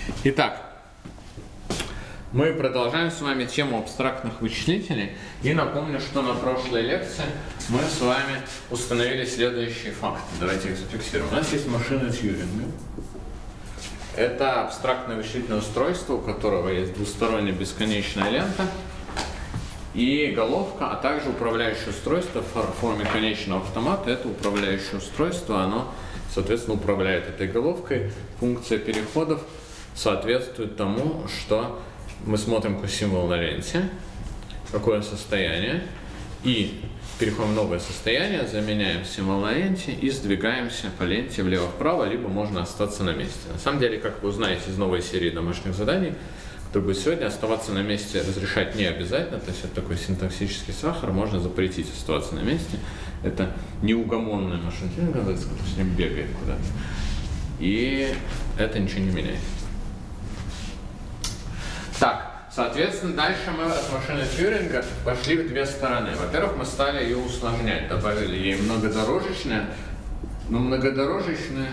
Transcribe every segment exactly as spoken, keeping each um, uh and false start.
Итак, мы продолжаем с вами тему абстрактных вычислителей. И напомню, что на прошлой лекции мы с вами установили следующие факты. Давайте их зафиксируем. У нас есть машина Тьюринга. Это абстрактное вычислительное устройство, у которого есть двусторонняя бесконечная лента и головка, а также управляющее устройство в форме конечного автомата. Это управляющее устройство, оно, соответственно, управляет этой головкой. Функция переходов соответствует тому, что мы смотрим какой символ на ленте, какое состояние, и переходим в новое состояние, заменяем символ на ленте и сдвигаемся по ленте влево-вправо, либо можно остаться на месте. На самом деле, как вы узнаете из новой серии домашних заданий, который будет сегодня, оставаться на месте разрешать не обязательно, то есть это такой синтаксический сахар, можно запретить оставаться на месте. Это неугомонная машина, которая с ним бегает куда-то. И это ничего не меняет. Так, соответственно, дальше мы от машины Тьюринга пошли в две стороны. Во-первых, мы стали ее усложнять, добавили ей многодорожечное, но многодорожечная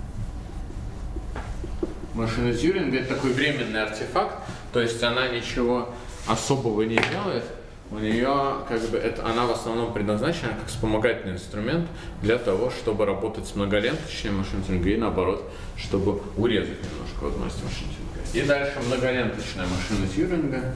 машина Тьюринга — это такой временный артефакт, то есть она ничего особого не делает. У нее, как бы, это, она в основном предназначена как вспомогательный инструмент для того, чтобы работать с многоленточной машиной Тьюринга и наоборот, чтобы урезать немножко возможность машины Тьюринга. И дальше многоленточная машина Тьюринга.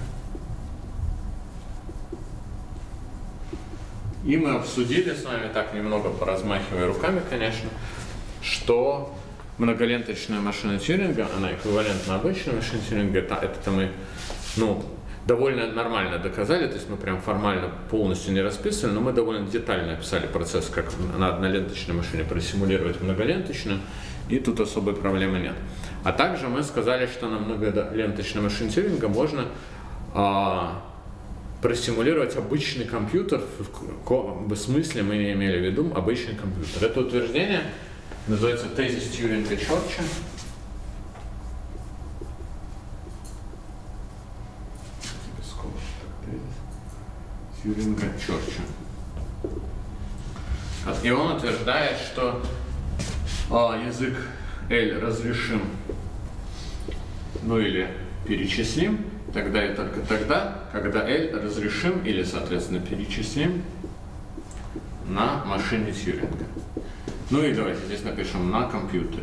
И мы обсудили с вами, так немного поразмахивая руками, конечно, что многоленточная машина Тьюринга, она эквивалентна обычной машине Тьюринга, это, это мы, ну, довольно нормально доказали, то есть мы прям формально полностью не расписывали, но мы довольно детально описали процесс, как на одноленточной машине просимулировать многоленточную, и тут особой проблемы нет. А также мы сказали, что на многоленточной машине Тьюринга можно а, просимулировать обычный компьютер, в, в смысле мы не имели в виду обычный компьютер. Это утверждение называется тезис Тьюринга-Чорча. Тьюринга-Чорча. И он утверждает, что а, язык L разрешим, ну или перечислим, тогда и только тогда, когда L разрешим или, соответственно, перечислим на машине Тьюринга. Ну и давайте здесь напишем на компьютере.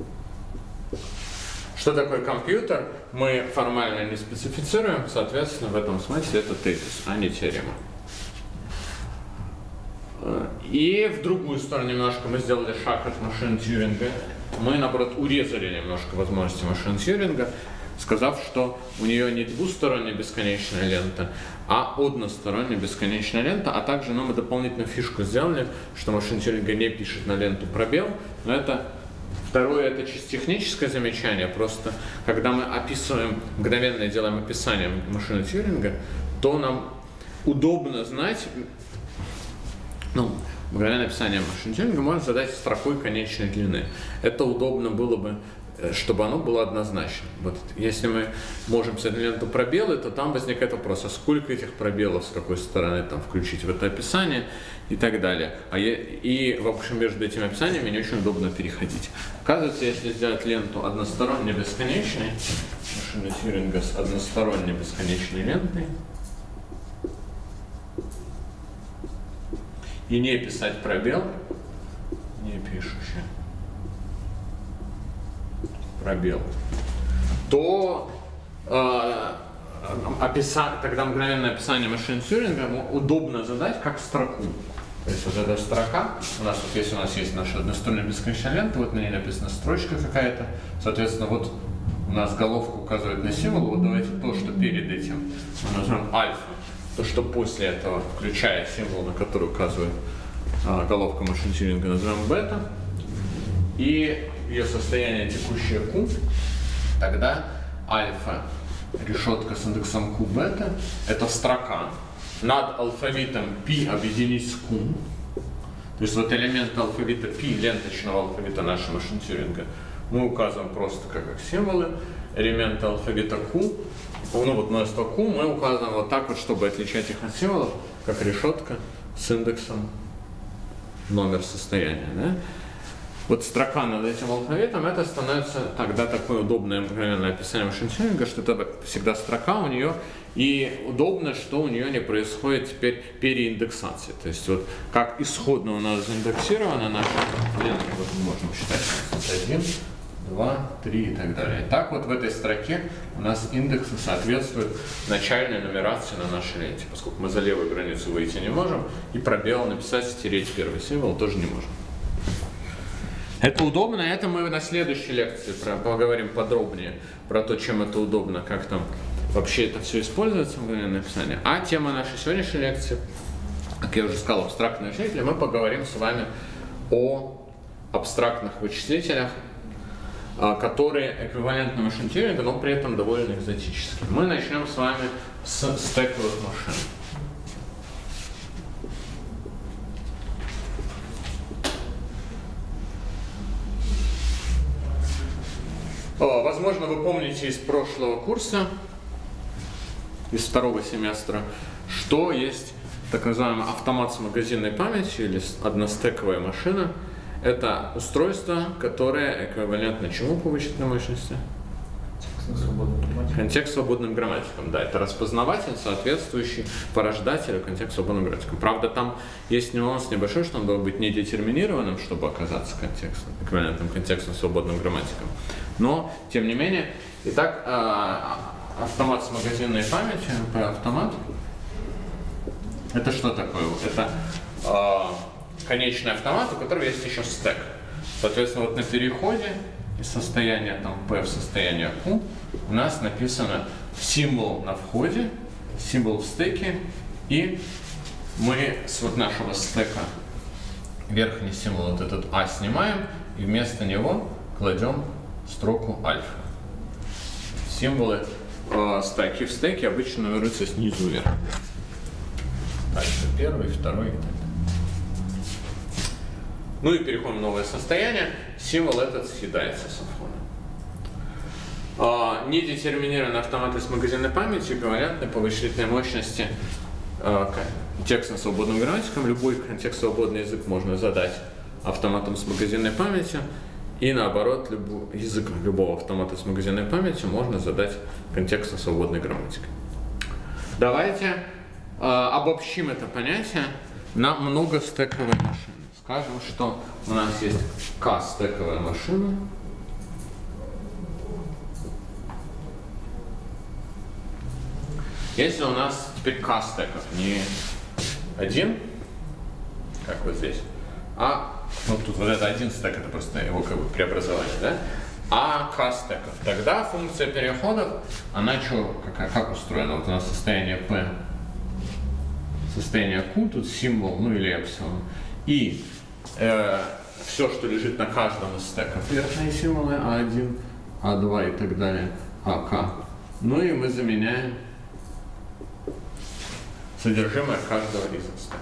Что такое компьютер, мы формально не специфицируем, соответственно, в этом смысле это тезис, а не теорема. И в другую сторону немножко мы сделали шаг от машины Тьюринга. Мы, наоборот, урезали немножко возможности машины Тьюринга, сказав, что у нее не двусторонняя бесконечная лента, а односторонняя бесконечная лента, а также ну, мы дополнительную фишку сделали, что машина Тьюринга не пишет на ленту пробел, но это второе, это чисто техническое замечание, просто когда мы описываем, мгновенно делаем описание машины Тьюринга, то нам удобно знать, ну, мгновенное описание машины Тьюринга можно задать строкой конечной длины. Это удобно было бы, чтобы оно было однозначно. Вот, если мы можем писать ленту пробелы, то там возникает вопрос, а сколько этих пробелов, с какой стороны там включить в это описание и так далее. А я, и, в общем, между этими описаниями не очень удобно переходить. Оказывается, если сделать ленту односторонне бесконечной, машина Тьюринга с односторонне бесконечной лентой, и не писать пробел, не пишущий пробел, то э, описа... тогда мгновенное описание машины Тьюринга удобно задать как строку. То есть вот эта строка, у нас вот если у нас есть наша односторонняя бесконечная лента, вот на ней написана строчка какая-то, соответственно, вот у нас головка указывает на символ, вот давайте то, что перед этим мы назовем альфа, то, что после этого, включая символ, на который указывает а, головка машины Тьюринга, назовем бета, и ее состояние текущее q, тогда альфа, решетка с индексом q бета, это строка. Над алфавитом π объединить с q, то есть вот элемент алфавита π, ленточного алфавита нашей машины Тьюринга, мы указываем просто как, как символы. Элементы алфавита q, ну вот множество q, мы указываем вот так вот, чтобы отличать их от символов, как решетка с индексом номер состояния. Да? вот строка над этим алфавитом, это становится тогда такое удобное мгновенное описание машин-тюнинга, что это всегда строка у нее, и удобно, что у нее не происходит теперь переиндексация. То есть вот как исходно у нас заиндексировано наша ленты, вот мы можем считать один, два, три и так далее. Так вот в этой строке у нас индексы соответствуют начальной нумерации на нашей ленте, поскольку мы за левую границу выйти не можем, и пробел написать, стереть первый символ тоже не можем. Это удобно, это мы на следующей лекции про, поговорим подробнее про то, чем это удобно, как там вообще это все используется в мгновенное написание. А тема нашей сегодняшней лекции, как я уже сказал, абстрактные вычислители, мы поговорим с вами о абстрактных вычислителях, которые эквивалентны машин-тюнингу, но при этом довольно экзотические. Мы начнем с вами с стековых машин. Возможно, вы помните из прошлого курса, из второго семестра, что есть так называемый автомат с магазинной памятью или одностековая машина. Это устройство, которое эквивалентно чему по вычислительной мощности? Контекст свободным грамматикам. Да, это распознаватель, соответствующий порождателю контекст свободным грамматикам. Правда, там есть нюанс небольшой, что он должен быть недетерминированным, чтобы оказаться контекстом, эквивалентным контекстом свободным грамматикам. Но, тем не менее, итак, автомат с магазинной памятью, автомат, это что такое? Это конечный автомат, у которого есть еще стек. Соответственно, вот на переходе из состояния там, P в состояние Q у нас написано символ на входе, символ в стеке, и мы с вот нашего стека верхний символ, вот этот А, снимаем, и вместо него кладем строку альфа. Символы э, строки в стеке обычно нумеруются снизу вверх. Альфа первый, второй и так далее. Ну и переходим в новое состояние. Символ этот съедается со входа. А, недетерминированные автоматы с магазинной памятью эквивалентны по вычислительной мощности а, контекстно свободным грамматикам. Любой контекст свободный язык можно задать автоматом с магазинной памятью. И наоборот, любой, язык любого автомата с магазинной памятью можно задать контекстно свободной грамматикой. Давайте а, обобщим это понятие на многостековые машины. Скажем, что у нас есть К-стековая машина. Если у нас теперь К стеков не один, как вот здесь, а ну, тут вот это один стек, это просто его как бы преобразование, да? А К стеков, тогда функция переходов, она что, как, как устроена? Вот у нас состояние P, состояние Q, тут символ, ну или эпсилон. И э, все, что лежит на каждом из стеков, верхние символы А один, А два и так далее, АК. Ну и мы заменяем содержимое каждого из стеков.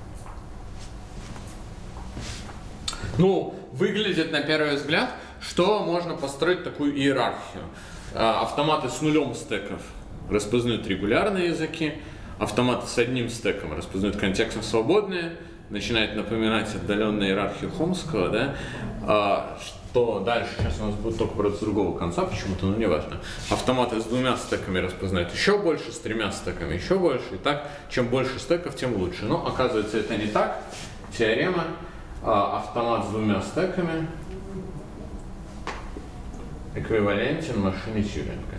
Ну, выглядит на первый взгляд, что можно построить такую иерархию. Автоматы с нулем стеков распознают регулярные языки, автоматы с одним стеком распознают контекстно свободные, начинает напоминать отдаленную иерархию Хомского, да? А, что дальше, сейчас у нас будет только про с другого конца почему-то, но не важно. Автоматы с двумя стеками распознают еще больше, с тремя стеками еще больше, и так, чем больше стеков, тем лучше. Но оказывается, это не так. Теорема, а, автомат с двумя стеками эквивалентен машине Тьюринга.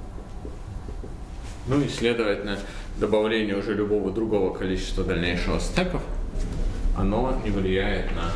Ну и, следовательно, добавление уже любого другого количества дальнейшего стеков, оно не влияет на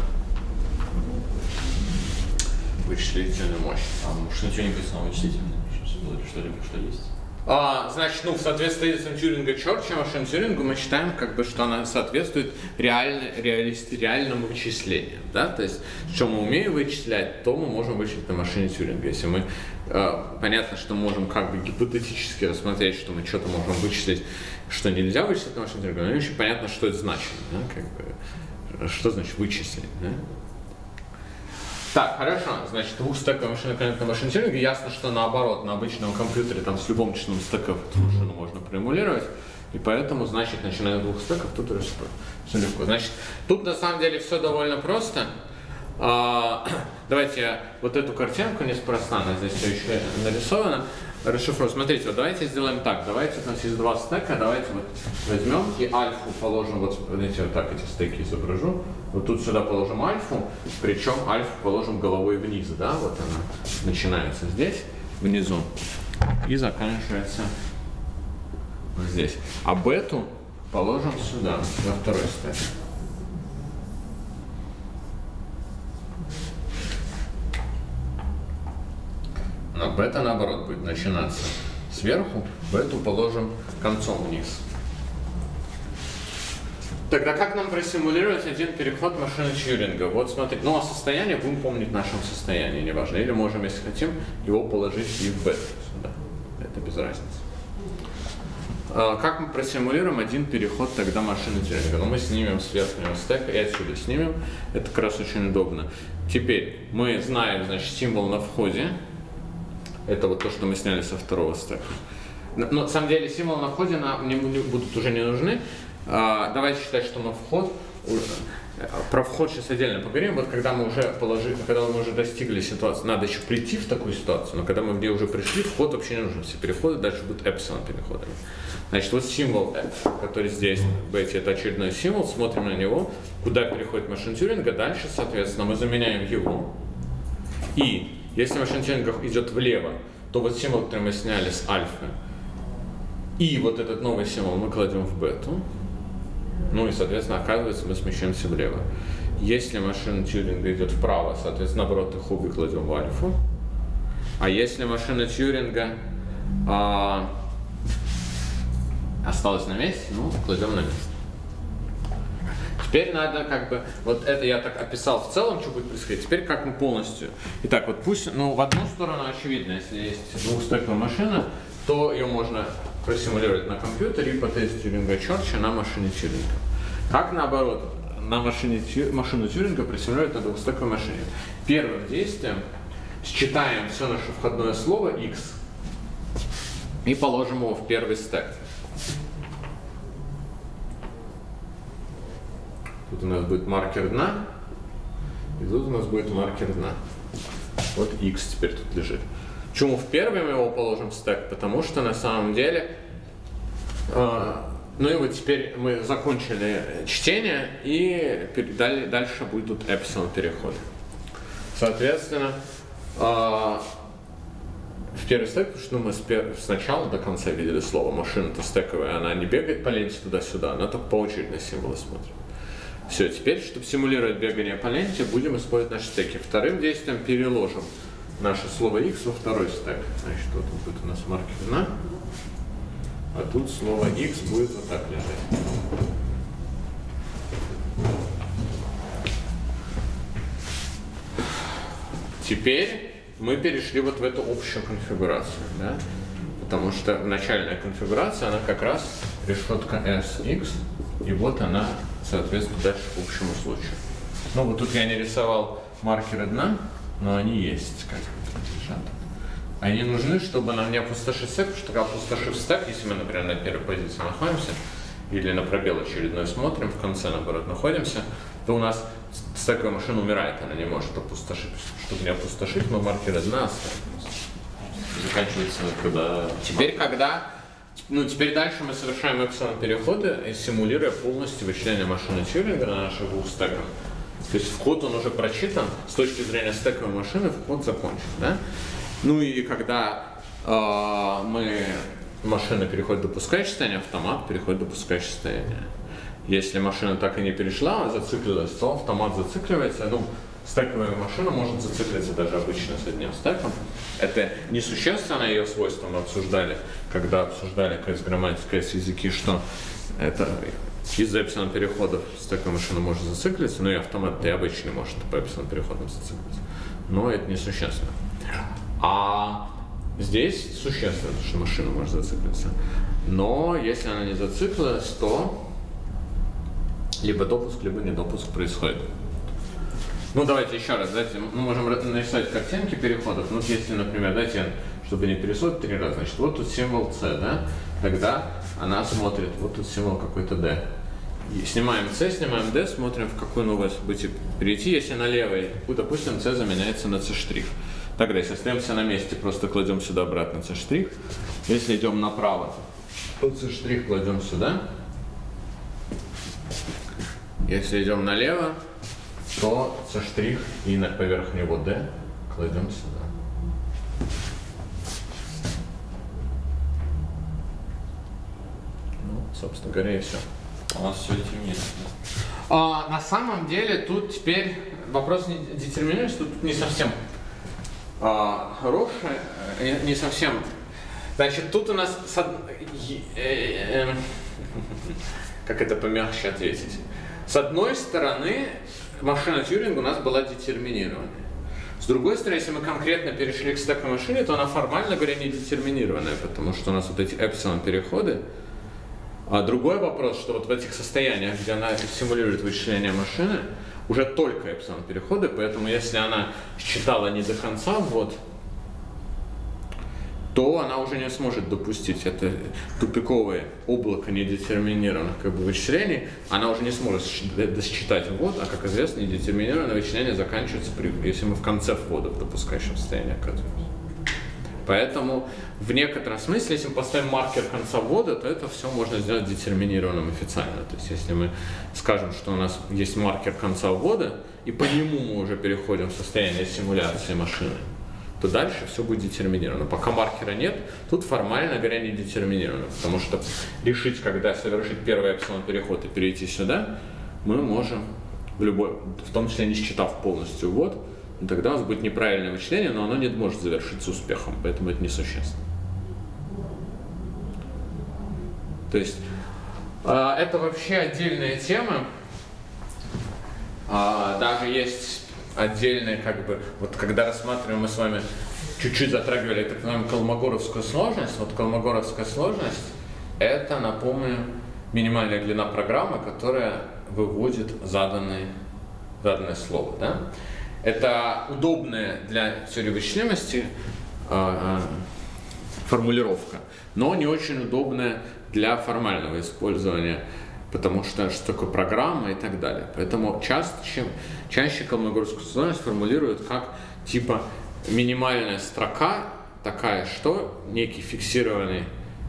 вычислительную мощь. А может ничего не написано вычислительно? Что-либо, что есть? А, значит, ну, в соответствии с Тьюринга черча машин Тьюрингу мы считаем, как бы, что она соответствует реально, реалист, реальным вычислениям. Да? То есть, что мы умеем вычислять, то мы можем вычислить на машине Тьюринга. Если мы, э, понятно, что можем как бы гипотетически рассмотреть, что мы что-то можем вычислить, что нельзя вычислить на машине Тьюринга, но не очень понятно, что это значит. Да? Как бы, что значит вычислить? Да? Так, хорошо. Значит, двухстековая машина эквивалентна машине Тьюринга. Ясно, что наоборот, на обычном компьютере там с любым числом стеков эту машину можно проэмулировать. И поэтому, значит, начиная с двух стеков, тут уже все легко. Значит, тут на самом деле все довольно просто. А, давайте я вот эту картинку неспроста, она здесь все еще нарисована, расшифрую. Смотрите, вот давайте сделаем так. Давайте, у нас есть два стека, давайте вот возьмем и альфу положим, вот смотрите, вот так эти стеки изображу. Вот тут сюда положим альфу, причем альфу положим головой вниз, да, вот она начинается здесь, внизу, и заканчивается вот здесь. А бету положим сюда, во второй стек. А бета, наоборот, будет начинаться сверху, бету положим концом вниз. Тогда как нам просимулировать один переход машины Тьюринга? Вот смотрите, ну а состояние будем помнить в нашем состоянии, неважно. Или можем, если хотим, его положить и в бету сюда. Это без разницы. А как мы просимулируем один переход тогда машины Тьюринга? Ну мы снимем с верхнего стека и отсюда снимем. Это как раз очень удобно. Теперь мы знаем, значит, символ на входе. Это вот то, что мы сняли со второго стека. Но, но на самом деле символы на входе нам не, не будут уже не нужны. А, давайте считать, что на вход, про вход сейчас отдельно поговорим. Вот когда мы уже положили, когда мы уже достигли ситуации, надо еще прийти в такую ситуацию, но когда мы в ней уже пришли, вход вообще не нужен. Все переходы дальше будут эпсилон переходами. Значит, вот символ F, который здесь, бете, это очередной символ, смотрим на него, куда переходит машина Тьюринга, дальше, соответственно, мы заменяем его. И если машина Тьюринга идет влево, то вот символ, который мы сняли с альфы, и вот этот новый символ мы кладем в бету. Ну и, соответственно, оказывается, мы смещаемся влево. Если машина Тьюринга идет вправо, соответственно, наоборот, их обе кладем в альфу. А если машина Тьюринга а, осталась на месте, ну, кладем на место. Теперь надо как бы, вот это я так описал в целом, что будет происходить. Теперь как мы полностью. Итак, вот пусть, ну, в одну сторону очевидно, если есть двухстековая машина, то ее можно просимулировать на компьютере и по тесту Тьюринга-Чорча на машине Тьюринга. Как наоборот, на машине Тью, машину Тьюринга просимулировать на двухстековой машине? Первым действием считаем все наше входное слово x и положим его в первый стек. Тут у нас будет маркер дна, и тут у нас будет маркер дна. Вот x теперь тут лежит. Почему в первый мы его положим в стек? Потому что на самом деле, э, ну и вот теперь мы закончили чтение, и передали, дальше будут эпсилон переходы. Соответственно, э, в первый стек, потому что ну, мы сначала до конца видели слово машина-то стековая, она не бегает по ленте туда-сюда, она только по очереди на символы смотрит. Все, теперь, чтобы симулировать бегание по ленте, будем использовать наши стеки. Вторым действием переложим наше слово x во второй стек. Значит, вот тут будет у нас маркер дна, а тут слово x будет вот так лежать. Теперь мы перешли вот в эту общую конфигурацию, да? Потому что начальная конфигурация, она как раз решетка sx, и вот она соответствует дальше к общему случаю. Ну вот тут я не рисовал маркеры дна, но они есть, как лежат. Они нужны, чтобы нам не опустошить стек, потому что когда опустошив стек, если мы, например, на первой позиции находимся, или на пробел очередной смотрим, в конце, наоборот, находимся, то у нас стековая машина умирает, она не может опустошить. Чтобы не опустошить, мы маркеры дна оставим. Заканчивается, когда... Теперь, когда... Ну, теперь дальше мы совершаем эпсилон переходы, симулируя полностью вычисление машины Тьюринга на наших двух стеках. То есть вход он уже прочитан, с точки зрения стековой машины вход закончен, да? Ну и когда э, мы, машина переходит в допускающее состояние, автомат переходит в допускающее состояние. Если машина так и не перешла, зациклилась, то автомат зацикливается. Ну, стековая машина может зациклиться даже обычно с одним стеком. Это несущественное ее свойство, мы обсуждали, когда обсуждали кс-грамматика, кс-языки, что это из-за эпсилон переходов стековая машина может зациклиться, но и автомат и обычно может по эпсилон переходам зациклиться. Но это несущественно. А здесь существенно, что машина может зациклиться. Но если она не зациклилась, то либо допуск, либо недопуск происходит. Ну, давайте еще раз, давайте, мы можем нарисовать картинки переходов. Ну, если, например, дайте, чтобы не пересмотреть три раза, значит, вот тут символ C, да? Тогда она смотрит, вот тут символ какой-то D. снимаем C, снимаем D, смотрим, в какое новое событие перейти. Если на левой, допустим, C заменяется на C'. Тогда, если остаемся на месте, просто кладем сюда обратно C'. Если идем направо, то C' кладем сюда. Если идем налево, то C' и на поверх него D кладем сюда. Ну, собственно говоря, и все. У нас все детерминируется. А, на самом деле, тут теперь вопрос детерминированности тут не совсем а, хороший, не, не совсем. Значит, тут у нас с од... э, э, как это помягче ответить? С одной стороны, машина Тьюринга у нас была детерминированная. С другой стороны, если мы конкретно перешли к стековой машине, то она формально говоря не детерминированная, потому что у нас вот эти эпсилон переходы. А другой вопрос, что вот в этих состояниях, где она симулирует вычисление машины, уже только эпсилон переходы, поэтому если она считала не до конца ввод, то она уже не сможет допустить это тупиковое облако недетерминированных как бы, вычислений, она уже не сможет досчитать ввод, а, как известно, недетерминированное вычисление заканчивается, при, если мы в конце ввода в допускающем состоянии оказываемся. Поэтому в некотором смысле, если мы поставим маркер конца ввода, то это все можно сделать детерминированным официально. То есть если мы скажем, что у нас есть маркер конца ввода, и по нему мы уже переходим в состояние симуляции машины, то дальше все будет детерминировано. Пока маркера нет, тут формально говоря не детерминировано, потому что решить, когда совершить первый эпсилон переход и перейти сюда, мы можем, в, любой, в том числе не считав полностью ввод, тогда у нас будет неправильное вычисление, но оно не может завершиться успехом, поэтому это несущественно. То есть э, это вообще отдельная тема. Э, даже есть отдельные, как бы, вот когда рассматриваем, мы с вами чуть-чуть затрагивали так называемую колмогоровскую сложность. Вот колмогоровская сложность — это, напомню, минимальная длина программы, которая выводит заданное, заданное слово. Да? Это удобная для теории вычислимости э, э, формулировка, но не очень удобная для формального использования, потому что что такое программа и так далее. Поэтому чаще, чаще колмогоровскую сложность формулируют как типа минимальная строка такая, что некий фиксированный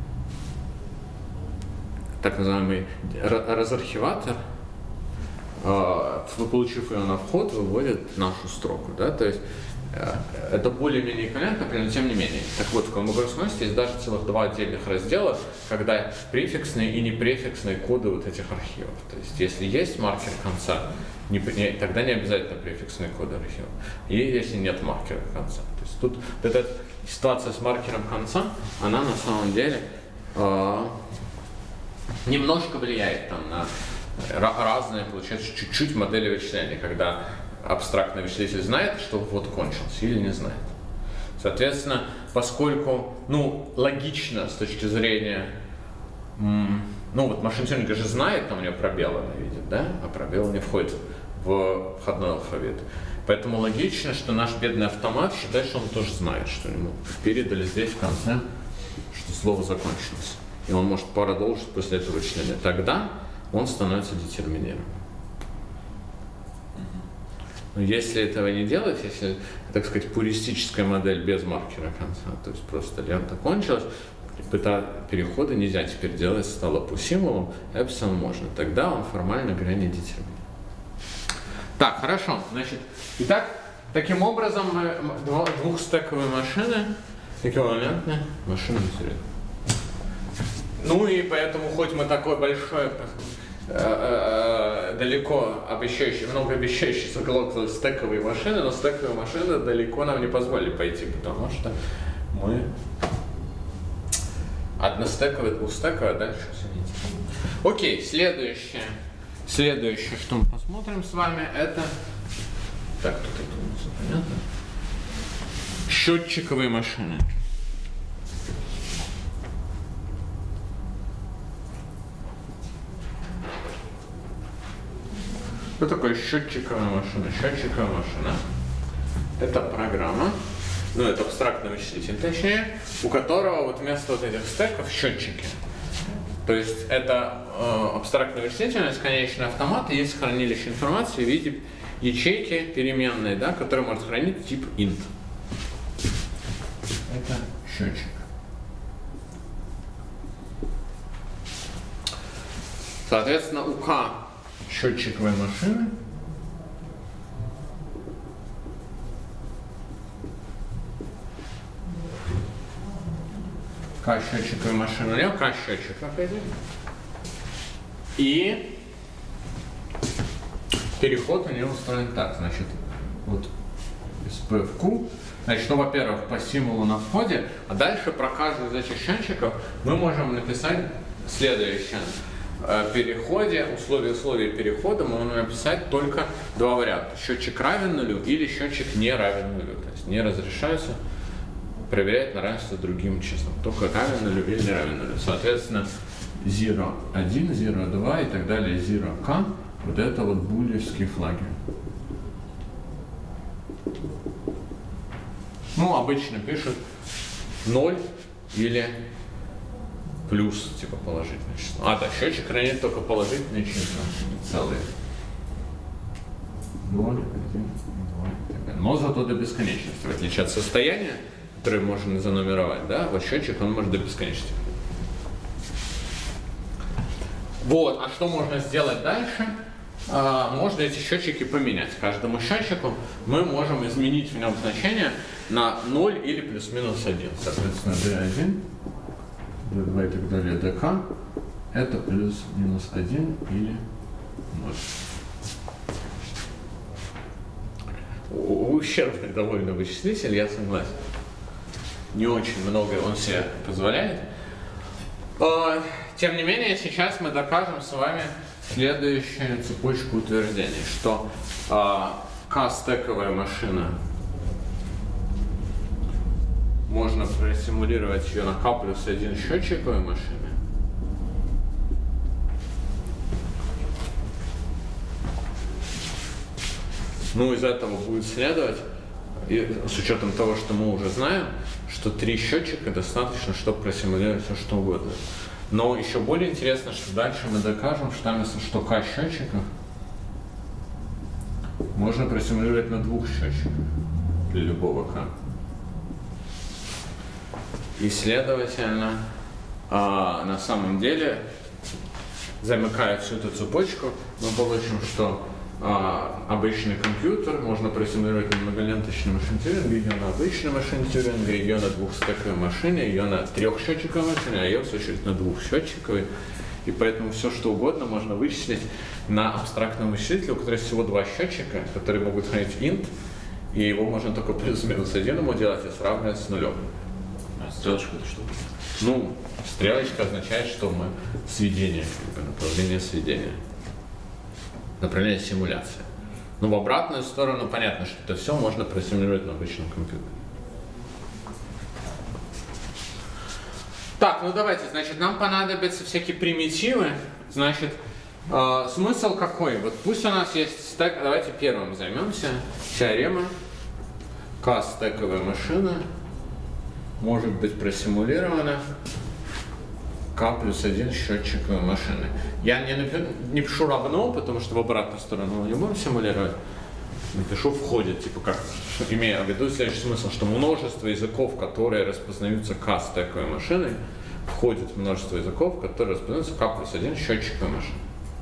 так называемый разархиватор, получив ее на вход, выводит нашу строку. Да? То есть это более-менее понятно, но тем не менее. Так вот, в колмогоровской сложности есть даже целых два отдельных раздела, когда префиксные и непрефиксные коды вот этих архивов. То есть если есть маркер конца, не, не, тогда не обязательно префиксные коды архива. И если нет маркера конца. То есть тут вот эта ситуация с маркером конца, она на самом деле э, немножко влияет там, на разные, получается, чуть-чуть модели вычисления, когда абстрактный вычислитель знает, что ввод кончился, или не знает. Соответственно, поскольку, ну, логично с точки зрения, м, ну, вот машина Тьюринга же знает, там у нее пробелы она видит, да, а пробел не входит в входной алфавит. Поэтому логично, что наш бедный автомат считает, что он тоже знает, что ему передали здесь в конце, что слово закончилось. И он может продолжить после этого вычисления. Тогда он становится детерминированным. Но если этого не делать, если, так сказать, пуристическая модель без маркера конца, то есть просто лента кончилась, переходы нельзя теперь делать стало по символам, эпсилон можно, тогда он формально говоря не детерминирован. Так, хорошо, значит, итак, таким образом мы двухстековые машины эквивалентны машинам Тьюринга. Ну и поэтому, хоть мы такой большой, далеко обещающий, много обещающий заголовок стековые машины, но стековые машины далеко нам не позволили пойти, потому что мы одностековые, двухстековые, а дальше все не интересно. Окей, следующее, следующее, что мы посмотрим с вами, это, так, тут это все понятно, счетчиковые машины. Что такое счетчиковая машина? Счетчиковая машина – это программа, ну это абстрактный вычислитель, точнее, у которого вот вместо вот этих стеков счетчики. То есть это э, абстрактная вычислительность, конечный автомат, и есть хранилище информации в виде ячейки переменной, да, которая может хранить тип int. Это счетчик. Соответственно, у К счетчиковой машины К счетчиковой машины, у нее К счетчик, и переход у нее устроен так, значит, вот из P в Q, значит, ну, во-первых, по символу на входе, а дальше про каждый из этих счетчиков мы можем написать следующее. В переходе, условия условия перехода мы можем написать только два варианта. Счетчик равен нулю или счетчик не равен нулю. То есть не разрешается проверять на равенство другим числом. Только равен нулю или не равен нулю. Соответственно, zero один, zero два и так далее, zero k, вот это вот булевские флаги. Ну, обычно пишут ноль или плюс, типа положительное число. А, да, счетчик хранит только положительные числа, целые. ноль, один, два и так далее. Но зато до бесконечности, в отличие от состояния, которое можно занумеровать, да, вот счетчик, он может до бесконечности. Вот, а что можно сделать дальше? А, можно эти счетчики поменять. Каждому счетчику мы можем изменить в нем значение на ноль или плюс-минус один. Соответственно, ди один, ди два и так далее, dk это плюс-минус один или ноль. Ущербный довольно вычислитель, я согласен. Не очень много он себе позволяет. Тем не менее, сейчас мы докажем с вами следующую цепочку утверждений, что К-стековая машина, можно просимулировать ее на К плюс один счетчиковой машины. Ну, из этого будет следовать, и с учетом того, что мы уже знаем, что три счетчика достаточно, чтобы просимулировать все, что угодно. Но еще более интересно, что дальше мы докажем, что вместо что К счетчиков можно просимулировать на двух счетчиках для любого К. И, следовательно, а, на самом деле, замыкая всю эту цепочку, мы получим, что а, обычный компьютер можно просимулировать на многоленточной машине Тьюринга, ее на обычной машине Тьюринга, ее на двухстековой машине, ее на трехсчетчиковой машине, а ее, в свою очередь, на двухсчетчиковой. И поэтому все, что угодно можно вычислить на абстрактном вычислителе, у которого есть всего два счетчика, которые могут хранить int, и его можно только плюс-минус один ему делать и сравнивать с нулем. А стрелочка это что? Ну, стрелочка означает, что мы сведение, направление сведения. Направление симуляции. Но в обратную сторону понятно, что это все можно просимулировать на обычном компьютере. Так, ну давайте, значит, нам понадобятся всякие примитивы. Значит, э, смысл какой? Вот пусть у нас есть стек, давайте первым займемся. Теорема. К-стековая машина может быть просимулирована К плюс один счетчиковой машины. Я не, напи не пишу равно, потому что в обратную сторону мы не будем симулировать. Напишу входит, типа как, имея в виду следующий смысл, что множество языков, которые распознаются К-стековой машиной, входит в множество языков, которые распознаются К плюс один счетчиковой машиной.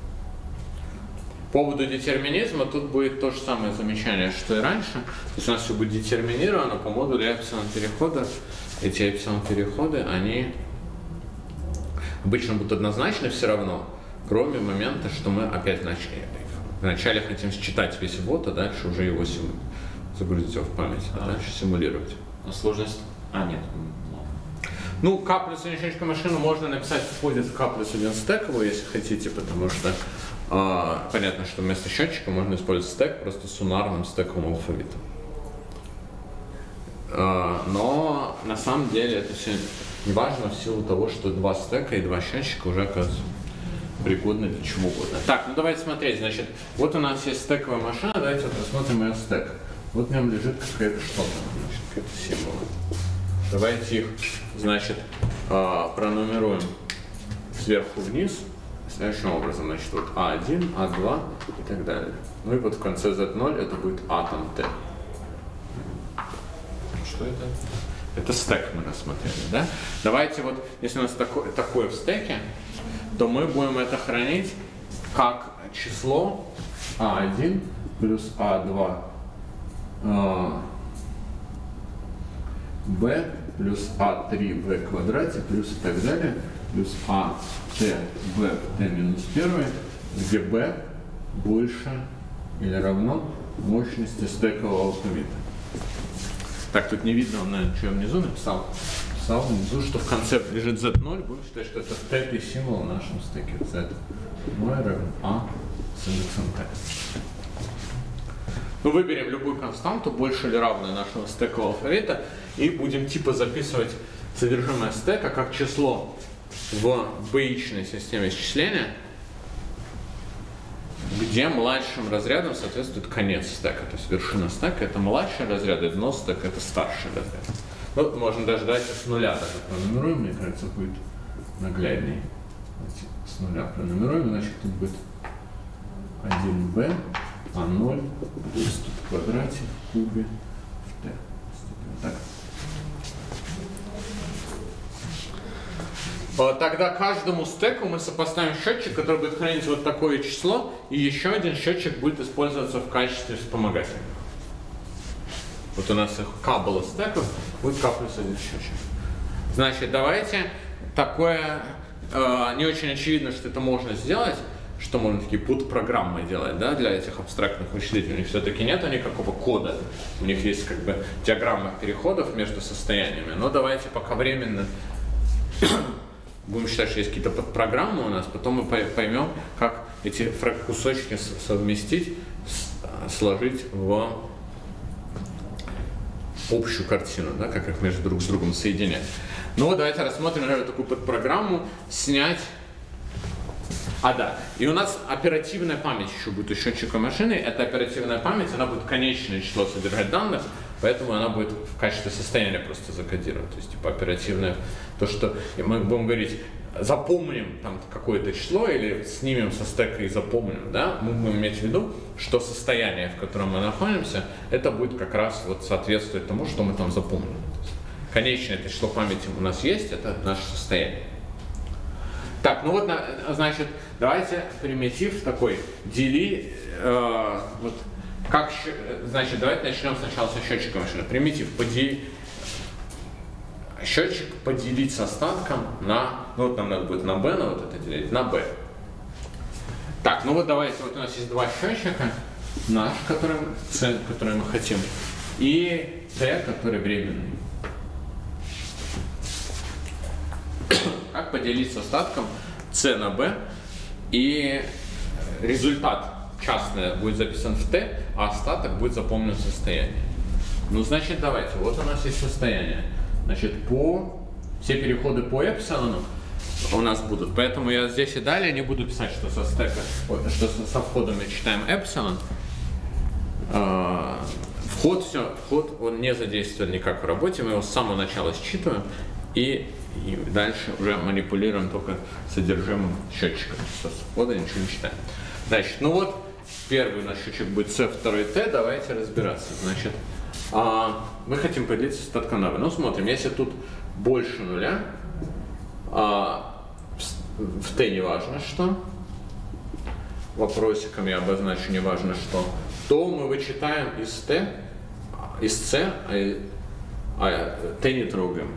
По поводу детерминизма тут будет то же самое замечание, что и раньше. То есть у нас все будет детерминировано по модулю эпсилон-перехода. Эти эпсилон-переходы, они обычно будут однозначны все равно, кроме момента, что мы опять начали. Вначале хотим считать весь ввод, а дальше уже его симу... загрузить его в память, а, а дальше симулировать. А сложность? А, нет. Ну, К плюс один счетчиковую машину можно написать входит в К плюс один стековую, если хотите, потому что а, понятно, что вместо счетчика можно использовать стек просто с унарным стековым алфавитом. А, но на самом деле это все не важно в силу того, что два стека и два счетчика уже оказываются пригодны для чего угодно. Так, ну давайте смотреть. Значит, вот у нас есть стековая машина, давайте вот рассмотрим ее стек. Вот в нем лежит какая-то что-то, значит, какие-то символы. Давайте их, значит, пронумеруем сверху вниз следующим образом. Значит, вот а один, а два и так далее. Ну и вот в конце зет ноль это будет а там t. Что это? Это стек мы рассмотрели, да? Давайте вот, если у нас такое, такое в стеке, то мы будем это хранить как число а один плюс а два э, b плюс а три в квадрате плюс и так далее плюс а t b t минус один, где b больше или равно мощности стекового алфавита. Так, тут не видно, наверное, что я внизу написал. Написал внизу, что в конце лежит зет ноль, будем считать, что это пятый символ в нашем стеке. зет ноль равен а с индексом t. Ну, выберем любую константу, больше или равную нашего стекового алфавита, и будем типа записывать содержимое стека как число в б-ичной системе исчисления, где младшим разрядом соответствует конец стека. То есть вершина стека — это младший разряд, и дно стека — это старший разряд. Ну, можно даже дать с нуля даже пронумеруем, мне кажется, будет наглядней. Давайте с нуля пронумеруем, значит, тут будет один бэ, а ноль плюс тут в квадрате, в кубе, в t. Так. Тогда каждому стеку мы сопоставим счетчик, который будет хранить вот такое число, и еще один счетчик будет использоваться в качестве вспомогательного. Вот у нас их k было стеков, будет k плюс один счетчик. Значит, давайте такое, э, не очень очевидно, что это можно сделать, что можно такие подпрограммы делать, да, для этих абстрактных вычислителей. У них все-таки нет никакого кода, у них есть как бы диаграмма переходов между состояниями, но давайте пока временно будем считать, что есть какие-то подпрограммы у нас, потом мы поймем, как эти кусочки совместить, сложить в общую картину, да, как их между друг с другом соединять. Ну вот давайте рассмотрим, наверное, такую подпрограмму, снять. А, да, и у нас оперативная память еще будет у счетчика машины. Эта оперативная память, она будет конечное число содержать данных, поэтому она будет в качестве состояния просто закодирована. То есть, типа, оперативное, то, что мы будем говорить, запомним там какое-то число или снимем со стека и запомним, да, мы будем иметь в виду, что состояние, в котором мы находимся, это будет как раз вот соответствовать тому, что мы там запомним. То есть, конечное это число памяти у нас есть, это наше состояние. Так, ну вот, значит, давайте примитив такой, дели, э, вот, как, значит, давайте начнем сначала со счетчика машины. Примитив, подели, счетчик поделить с остатком на, ну вот нам надо будет на b, на вот это делить, на b. Так, ну вот давайте, вот у нас есть два счетчика, наш, который, c, который мы хотим, и t, который временный. Как поделить с остатком c на b, и результат частный будет записан в t, а остаток будет запомнен в состоянии. Ну, значит, давайте, вот у нас есть состояние. Значит, по, все переходы по эпсилону у нас будут, поэтому я здесь и далее не буду писать, что со стека, что со входом мы читаем эпсилон. Вход, все, вход, он не задействован никак в работе, мы его с самого начала считываем, и И дальше уже манипулируем только содержимым счетчика. Со входа ничего не считаем. Значит, ну вот, первый наш счетчик будет c, второй t. Давайте разбираться. Значит, а, мы хотим поделиться с остатком на b. Ну, смотрим, если тут больше нуля, а, в, в t не важно что, вопросиком я обозначу не важно что, то мы вычитаем из t, из c, а, а t не трогаем.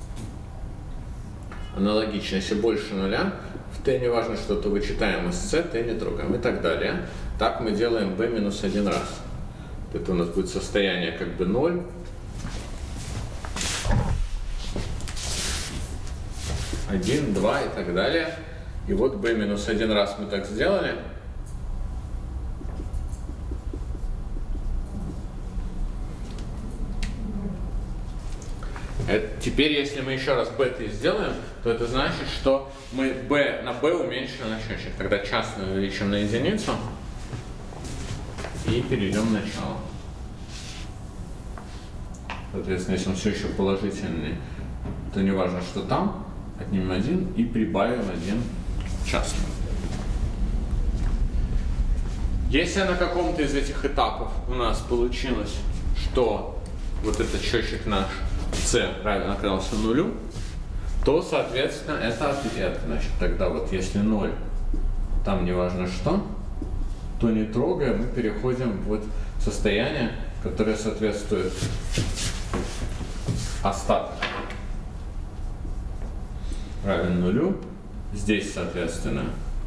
Аналогично, если больше нуля, в t не важно что, то вычитаем из c, t не трогаем и так далее. Так мы делаем b минус один раз. Это у нас будет состояние как бы ноль. один, два и так далее. И вот b минус один раз мы так сделали. Это, теперь, если мы еще раз b сделаем, то это значит, что мы b на b уменьшили на счетчик. Тогда частную увеличим на единицу и перейдем в начало. Соответственно, если он все еще положительный, то не важно, что там. отнимем один и прибавим один частный. Если на каком-то из этих этапов у нас получилось, что вот этот счетчик наш c равен оказался нулю, то, соответственно, это ответ. Значит, тогда вот если ноль, там не важно что, то не трогая, мы переходим в вот состояние, которое соответствует остаток равен нулю. Здесь, соответственно,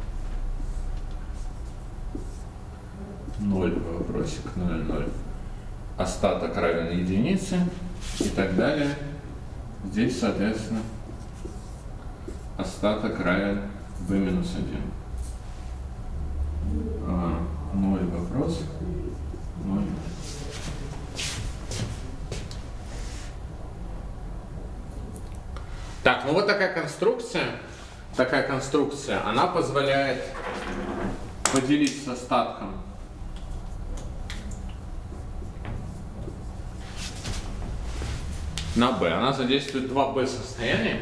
ноль, вопросик, ноль, ноль. Остаток равен единице и так далее. Здесь, соответственно, остаток равен b минус один. А, ноль вопрос. ноль. Так, ну вот такая конструкция. Такая конструкция, она позволяет поделить с остатком на b. Она задействует два b состояния.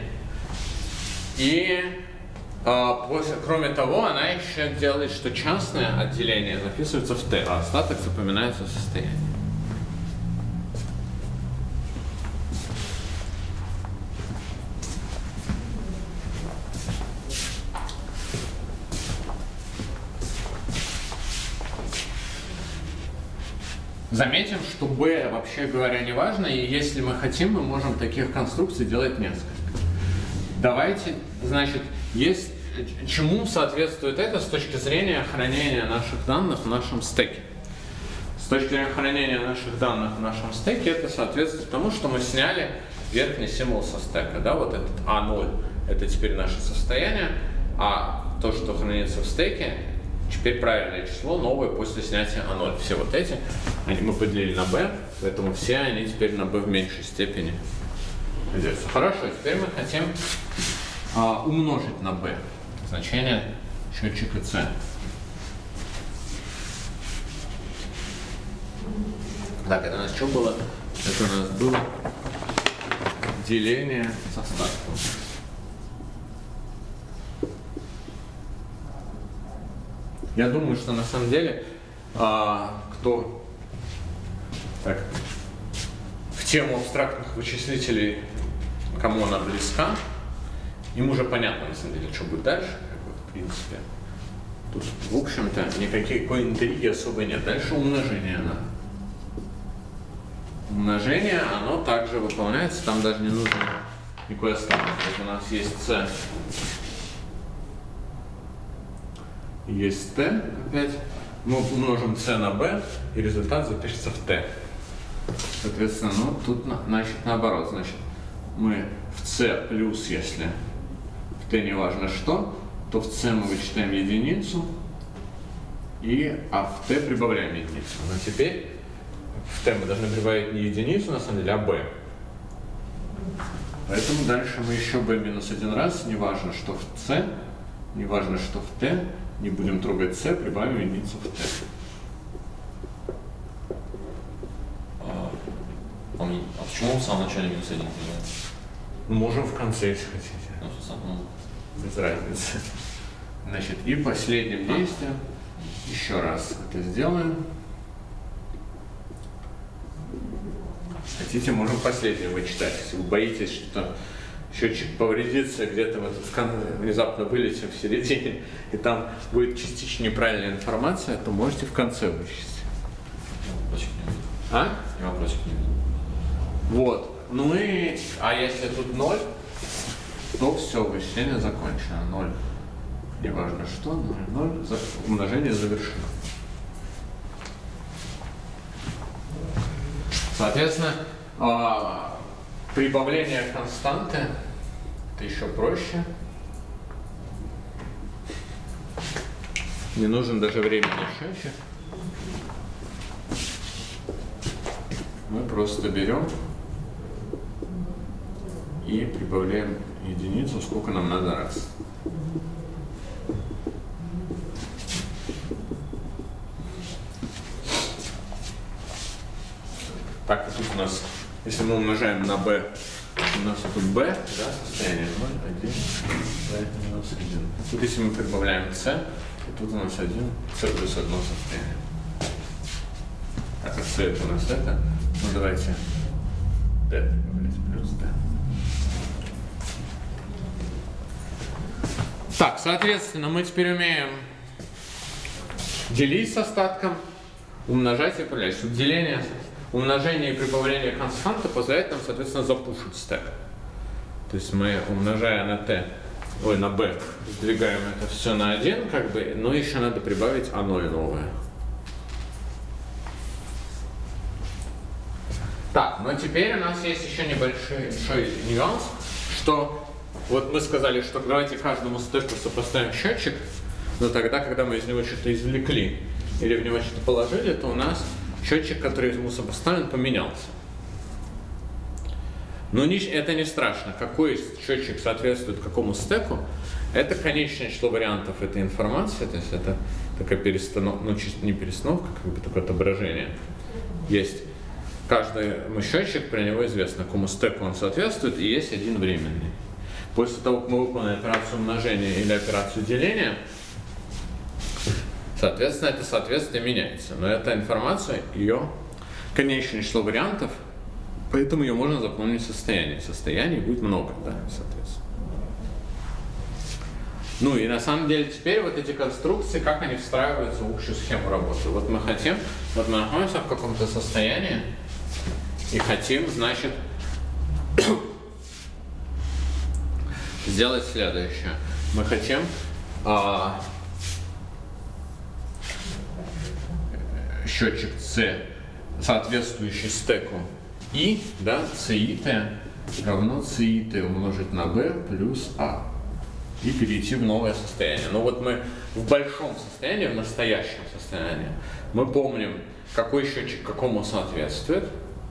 И э, после, кроме того, она еще делает, что частное отделение записывается в t, а остаток запоминается в состоянии. Заметим, что b, вообще говоря, не важно, и если мы хотим, мы можем таких конструкций делать несколько. Давайте, значит, есть, чему соответствует это с точки зрения хранения наших данных в нашем стеке. С точки зрения хранения наших данных в нашем стеке, это соответствует тому, что мы сняли верхний символ со стека. Да? Вот этот а ноль, это теперь наше состояние, а то, что хранится в стеке, теперь правильное число, новое после снятия а ноль. Все вот эти, они мы поделили на b, поэтому все они теперь на b в меньшей степени делятся. Хорошо, теперь мы хотим а, умножить на b значение счетчика c. Так, это у нас что было? Это у нас было деление с остатком. Я думаю, что на самом деле, а, кто так, в тему абстрактных вычислителей, кому она близка, им уже понятно, на самом деле, что будет дальше, как бы, в принципе. Тут, в общем-то, никакой интриги особо нет. Дальше умножение надо. Умножение, оно также выполняется, там даже не нужно никакой остаток. Вот у нас есть c. Есть t, опять, мы умножим c на b, и результат запишется в t. Соответственно, ну, тут, значит, наоборот, значит, мы в c плюс, если в t не важно что, то в c мы вычитаем единицу, и, а в t прибавляем единицу. Но теперь в t мы должны прибавить не единицу, на самом деле, а b. Поэтому дальше мы еще b минус один раз, не важно, что в c, не важно, что в t, не будем трогать c, прибавим единицу в t. А, а почему в самом начале минус один? Можем в конце, если хотите. Ну, без разницы. Значит, и последним действием еще раз это сделаем. Хотите, можем последнее вычитать. Если вы боитесь, что счетчик повредится, где-то мы тут внезапно вылетим в середине, и там будет частично неправильная информация, то можете в конце вычесть. А? И вопросик не видно. Вот. Ну и, а если тут ноль, то все, вычисление закончено. ноль. Неважно что, ноль, ноль, умножение завершено. Соответственно, прибавление константы это еще проще. Не нужен даже временный счетчик. Мы просто берем и прибавляем единицу, сколько нам надо раз. Так, тут у нас, если мы умножаем на b у нас тут b, да, состояние ноль, один, b минус один. Тут если мы прибавляем c, то тут у нас один, c плюс одно состояние. А c это у нас это, ну давайте d прибавлять плюс d. Так, соответственно, мы теперь умеем делить с остатком, умножать и прибавлять. Что деление, умножение и прибавление константы позволяет нам, соответственно, запушить стек. То есть мы, умножая на t, ой, на b, сдвигаем это все на один, как бы, но еще надо прибавить а ноль новое. Так, но теперь у нас есть еще небольшой, небольшой нюанс, что вот мы сказали, что давайте каждому стеку сопоставим счетчик, но тогда, когда мы из него что-то извлекли или в него что-то положили, то у нас счетчик, который ему сопоставлен, поменялся. Но это не страшно. Какой счетчик соответствует какому стеку, это конечное число вариантов этой информации, то есть это такая перестановка, ну чисто не перестановка, как бы такое отображение. Есть каждый счетчик, про него известно, какому стеку он соответствует, и есть один временный. После того, как мы выполнили операцию умножения или операцию деления, соответственно, это соответствие меняется. Но эта информация, ее конечное число вариантов, поэтому ее можно заполнить состояние. Состояний будет много, да, соответственно. Ну и на самом деле теперь вот эти конструкции, как они встраиваются в общую схему работы. Вот мы хотим, вот мы находимся в каком-то состоянии и хотим, значит, сделать следующее. Мы хотим а, счетчик C, соответствующий стеку I, да, CIT равно CIT умножить на B плюс A. И перейти в новое состояние. Но вот мы в большом состоянии, в настоящем состоянии, мы помним, какой счетчик какому соответствует,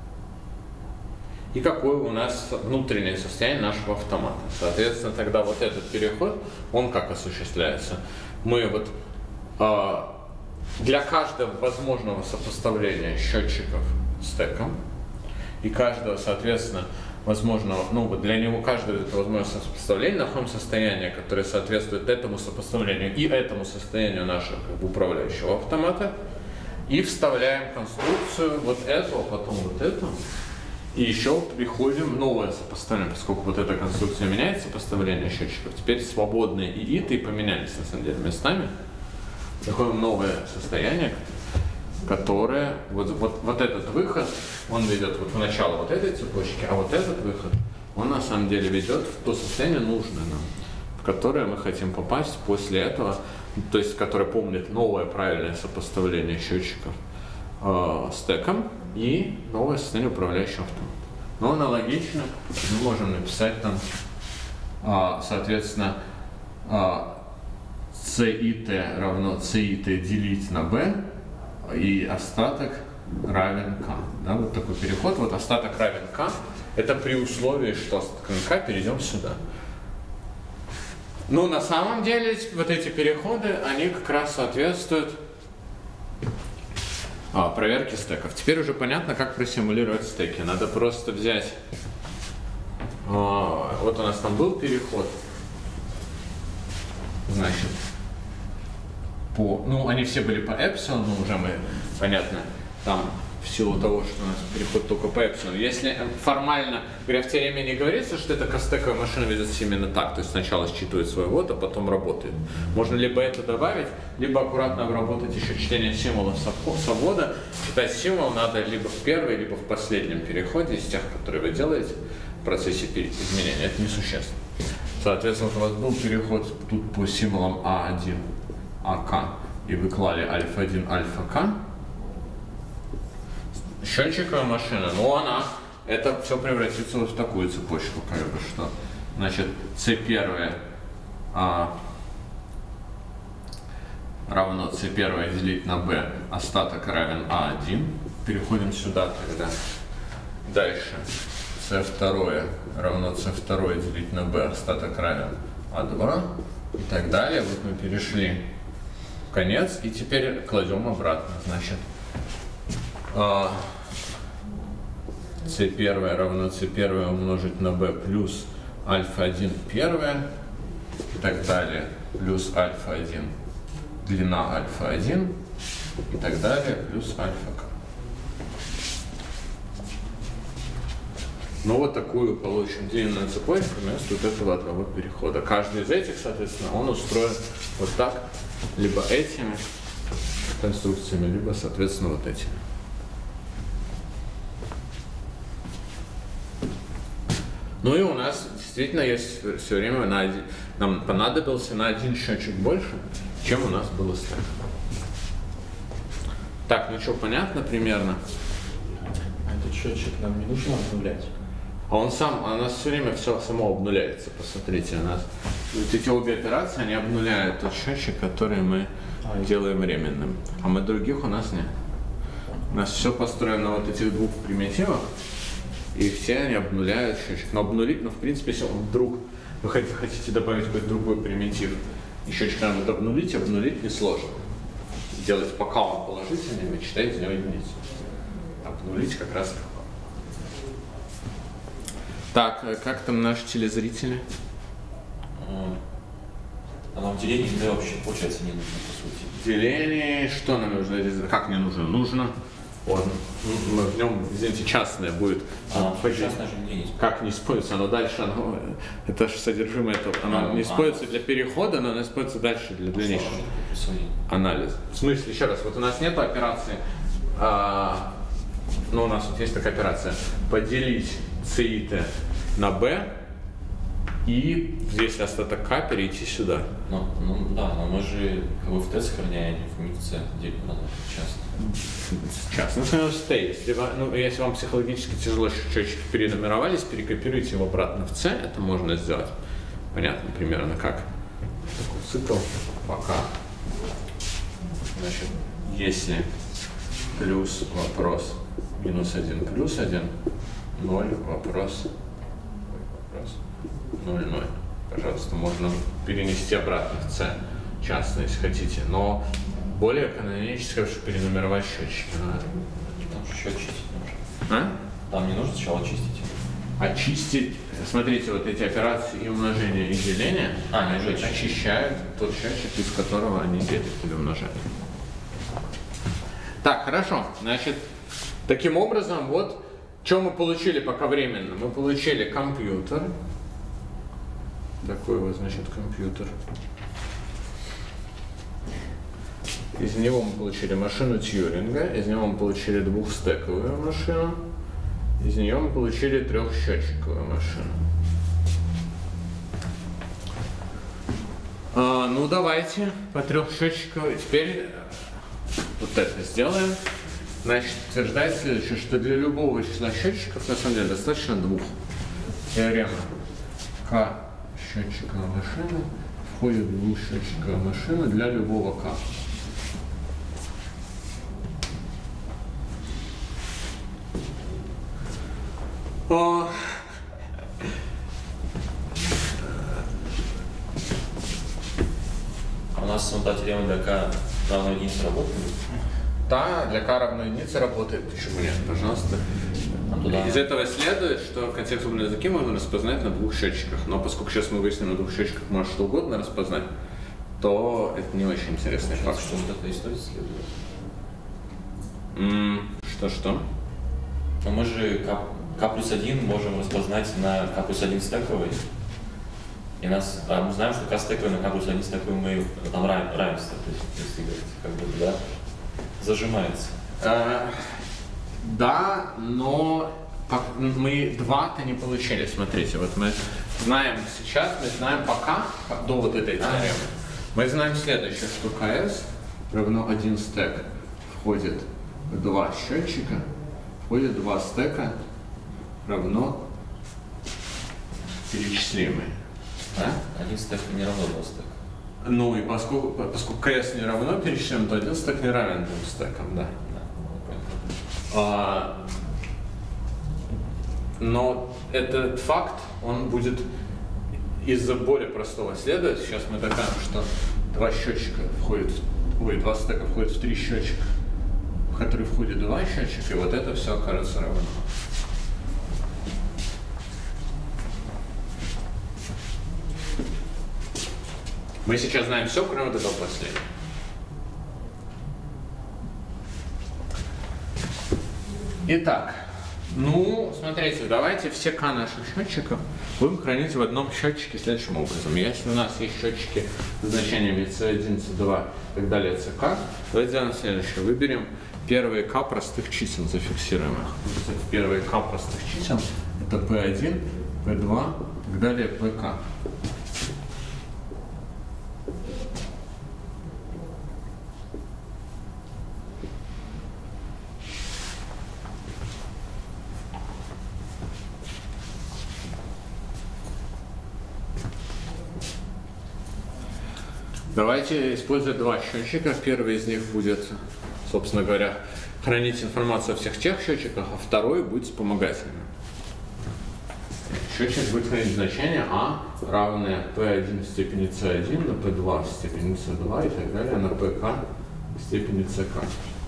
и какое у нас внутреннее состояние нашего автомата. Соответственно, тогда вот этот переход, он как осуществляется? Мы вот э, для каждого возможного сопоставления счетчиков стеком и каждого, соответственно, возможного, ну вот для него каждого этого возможного сопоставления находим состояние, которое соответствует этому сопоставлению и этому состоянию нашего как бы управляющего автомата, и вставляем конструкцию вот эту, а потом вот эту. И еще приходим в новое сопоставление, поскольку вот эта конструкция меняется, сопоставление счетчиков. Теперь свободные и иты поменялись на самом деле местами. Приходим в новое состояние, которое, вот, вот, вот этот выход, он ведет вот в начало вот этой цепочки, а вот этот выход, он на самом деле ведет в то состояние нужное нам, в которое мы хотим попасть после этого, то есть которое помнит новое правильное сопоставление счетчиков э, стеком и новое состояние управляющего автомата. Но аналогично мы можем написать там, э, соответственно, э, CIT равно CIT делить на B, и остаток равен k. Да, вот такой переход. Вот остаток равен k. Это при условии, что остаток k перейдем сюда. Но на самом деле вот эти переходы, они как раз соответствуют а, проверке стеков. Теперь уже понятно, как просимулировать стеки. Надо просто взять... А, вот у нас там был переход. Значит... По, ну, они все были по эпсилону, но уже мы, понятно, там в силу того, что у нас переход только по эпсилону. Если формально, говоря, в теореме не говорится, что эта кастековая машина ведется именно так, то есть сначала считывает свой ввод, а потом работает. Можно либо это добавить, либо аккуратно обработать еще чтение символов со ввода. Читать символ надо либо в первой, либо в последнем переходе из тех, которые вы делаете в процессе изменения. Это несущественно. Соответственно, у вас был переход тут по символам а один. АК, и вы клали альфа один, альфа К. Счетчиковая машина, ну она, это все превратится вот в такую цепочку, как бы что. Значит, С один а, равно С один делить на Б, остаток равен А один. Переходим сюда тогда. Дальше. С два равно С два делить на Б, остаток равен А два. И так далее. Вот мы перешли конец, и теперь кладем обратно, значит, c первое равно c первое умножить на b плюс альфа один первое и так далее, плюс альфа один, длина альфа один и так далее, плюс альфа k. Ну вот такую получим длинную цепочку вместо вот этого одного перехода. Каждый из этих, соответственно, он устроен вот так, либо этими конструкциями, либо, соответственно, вот этими. Ну и у нас действительно есть все время на один, нам понадобился на один счетчик больше, чем у нас было стек. Так, ну что, понятно примерно? А этот счетчик нам не нужно обнулять? А он сам, а у нас все время все само обнуляется. Посмотрите, у нас вот эти обе операции, они обнуляют тот счетчик, который мы а, делаем временным. А мы других у нас нет. У нас все построено на вот этих двух примитивах, и все они обнуляют счетчик. Но обнулить, ну в принципе, если он вдруг вы хотите добавить какой-то другой примитив, и счетчик надо вот обнулить, обнулить несложно. Делать пока он положительный, вы считаете из него единицу. Обнулить как раз легко. Так, как там наши телезрители? А нам деление да, вообще, получается, не нужно, по сути. Деление, что нам нужно? Как не нужно? Нужно. Вот. Мы в нем, извините, частное будет. А, частное же деление. Как не используется? Оно дальше, оно, это же содержимое этого. Оно а, не используется а, для перехода, но оно используется дальше для дальнейшего анализа. В смысле, еще раз, вот у нас нет операции, а, ну у нас вот есть такая операция, поделить c и t на b, и если остаток k перейти сюда. Ну, ну да, но мы же как бы в t сохраняем, в миг c делим на часто. Часто. Ну, в t, если, ну, если вам психологически тяжело счетчики перенумеровались, перекопируйте его обратно в c, это можно сделать. Понятно примерно как. Такой цикл пока. Значит, если плюс вопрос минус один плюс один, ноль вопрос, вопрос ноль ноль. Пожалуйста, можно перенести обратно в c частно, если хотите, но более каноническое, чтобы перенумеровать счетчики надо. Там же еще очистить нужно. А? Там не нужно сначала очистить. Очистить, смотрите, вот эти операции и умножения, и деления, а, они же очищают тот счетчик, из которого они делят или умножают. Так, хорошо. Значит, таким образом, вот, что мы получили пока временно? Мы получили компьютер. Такой вот, значит, компьютер. Из него мы получили машину Тьюринга, из него мы получили двухстековую машину, из нее мы получили трехсчетчиковую машину. А, ну, давайте по трехсчетчиковой. Теперь вот это сделаем. Значит, утверждает следующее, что для любого числа счетчиков, на самом деле, достаточно двух. Теорема К счетчиковой машины входит в двухсчетчиковую машину для любого К. О. А у нас вот та теорема для К равно единице работает? Да, для К равно единице работает. Почему нет? Пожалуйста. А туда... Из этого следует, что в контекстуальном языке можно распознать на двух счетчиках. Но поскольку сейчас мы выясним, на двух счетчиках можно что угодно распознать, то это не очень интересный факт. Что вот эта история следует? Что-что? Но мы же К, К плюс один можем распознать на К плюс один стековый. И нас, а мы знаем, что К стековый на К плюс один стековый мы там равенство, то есть, если говорить, как бы, да, зажимается. А, да, но мы два-то не получили. Смотрите, вот мы знаем сейчас, мы знаем пока, до вот этой теоремы, мы знаем следующее, что КС равно один стек входит в два счетчика, входит два стека равно перечислимые. Да? Один стек не равно два стека. Ну и поскольку, поскольку КС не равно перечислим, то один стек не равен двум стекам, да. А, но этот факт, он будет из-за более простого следовать. Сейчас мы докажем, что два счетчика входят, ой, два стека входят в три счетчика, в которые входят два счетчика, и вот это все окажется равно. Мы сейчас знаем все, кроме вот этого последнего. Итак, ну, смотрите, давайте все К наших счетчиков будем хранить в одном счетчике следующим образом. Если у нас есть счетчики с значениями С один, С два и так далее, ЦК, давайте сделаем следующее. Выберем первые К простых чисел, зафиксируем их. Первые К простых чисел это П один, П два и так далее, ПК. Давайте использовать два счетчика. Первый из них будет, собственно говоря, хранить информацию о всех тех счетчиках, а второй будет вспомогательным. Счетчик будет хранить значение А равное П один в степени С один на П два в степени С два и так далее на ПК в степени ЦК.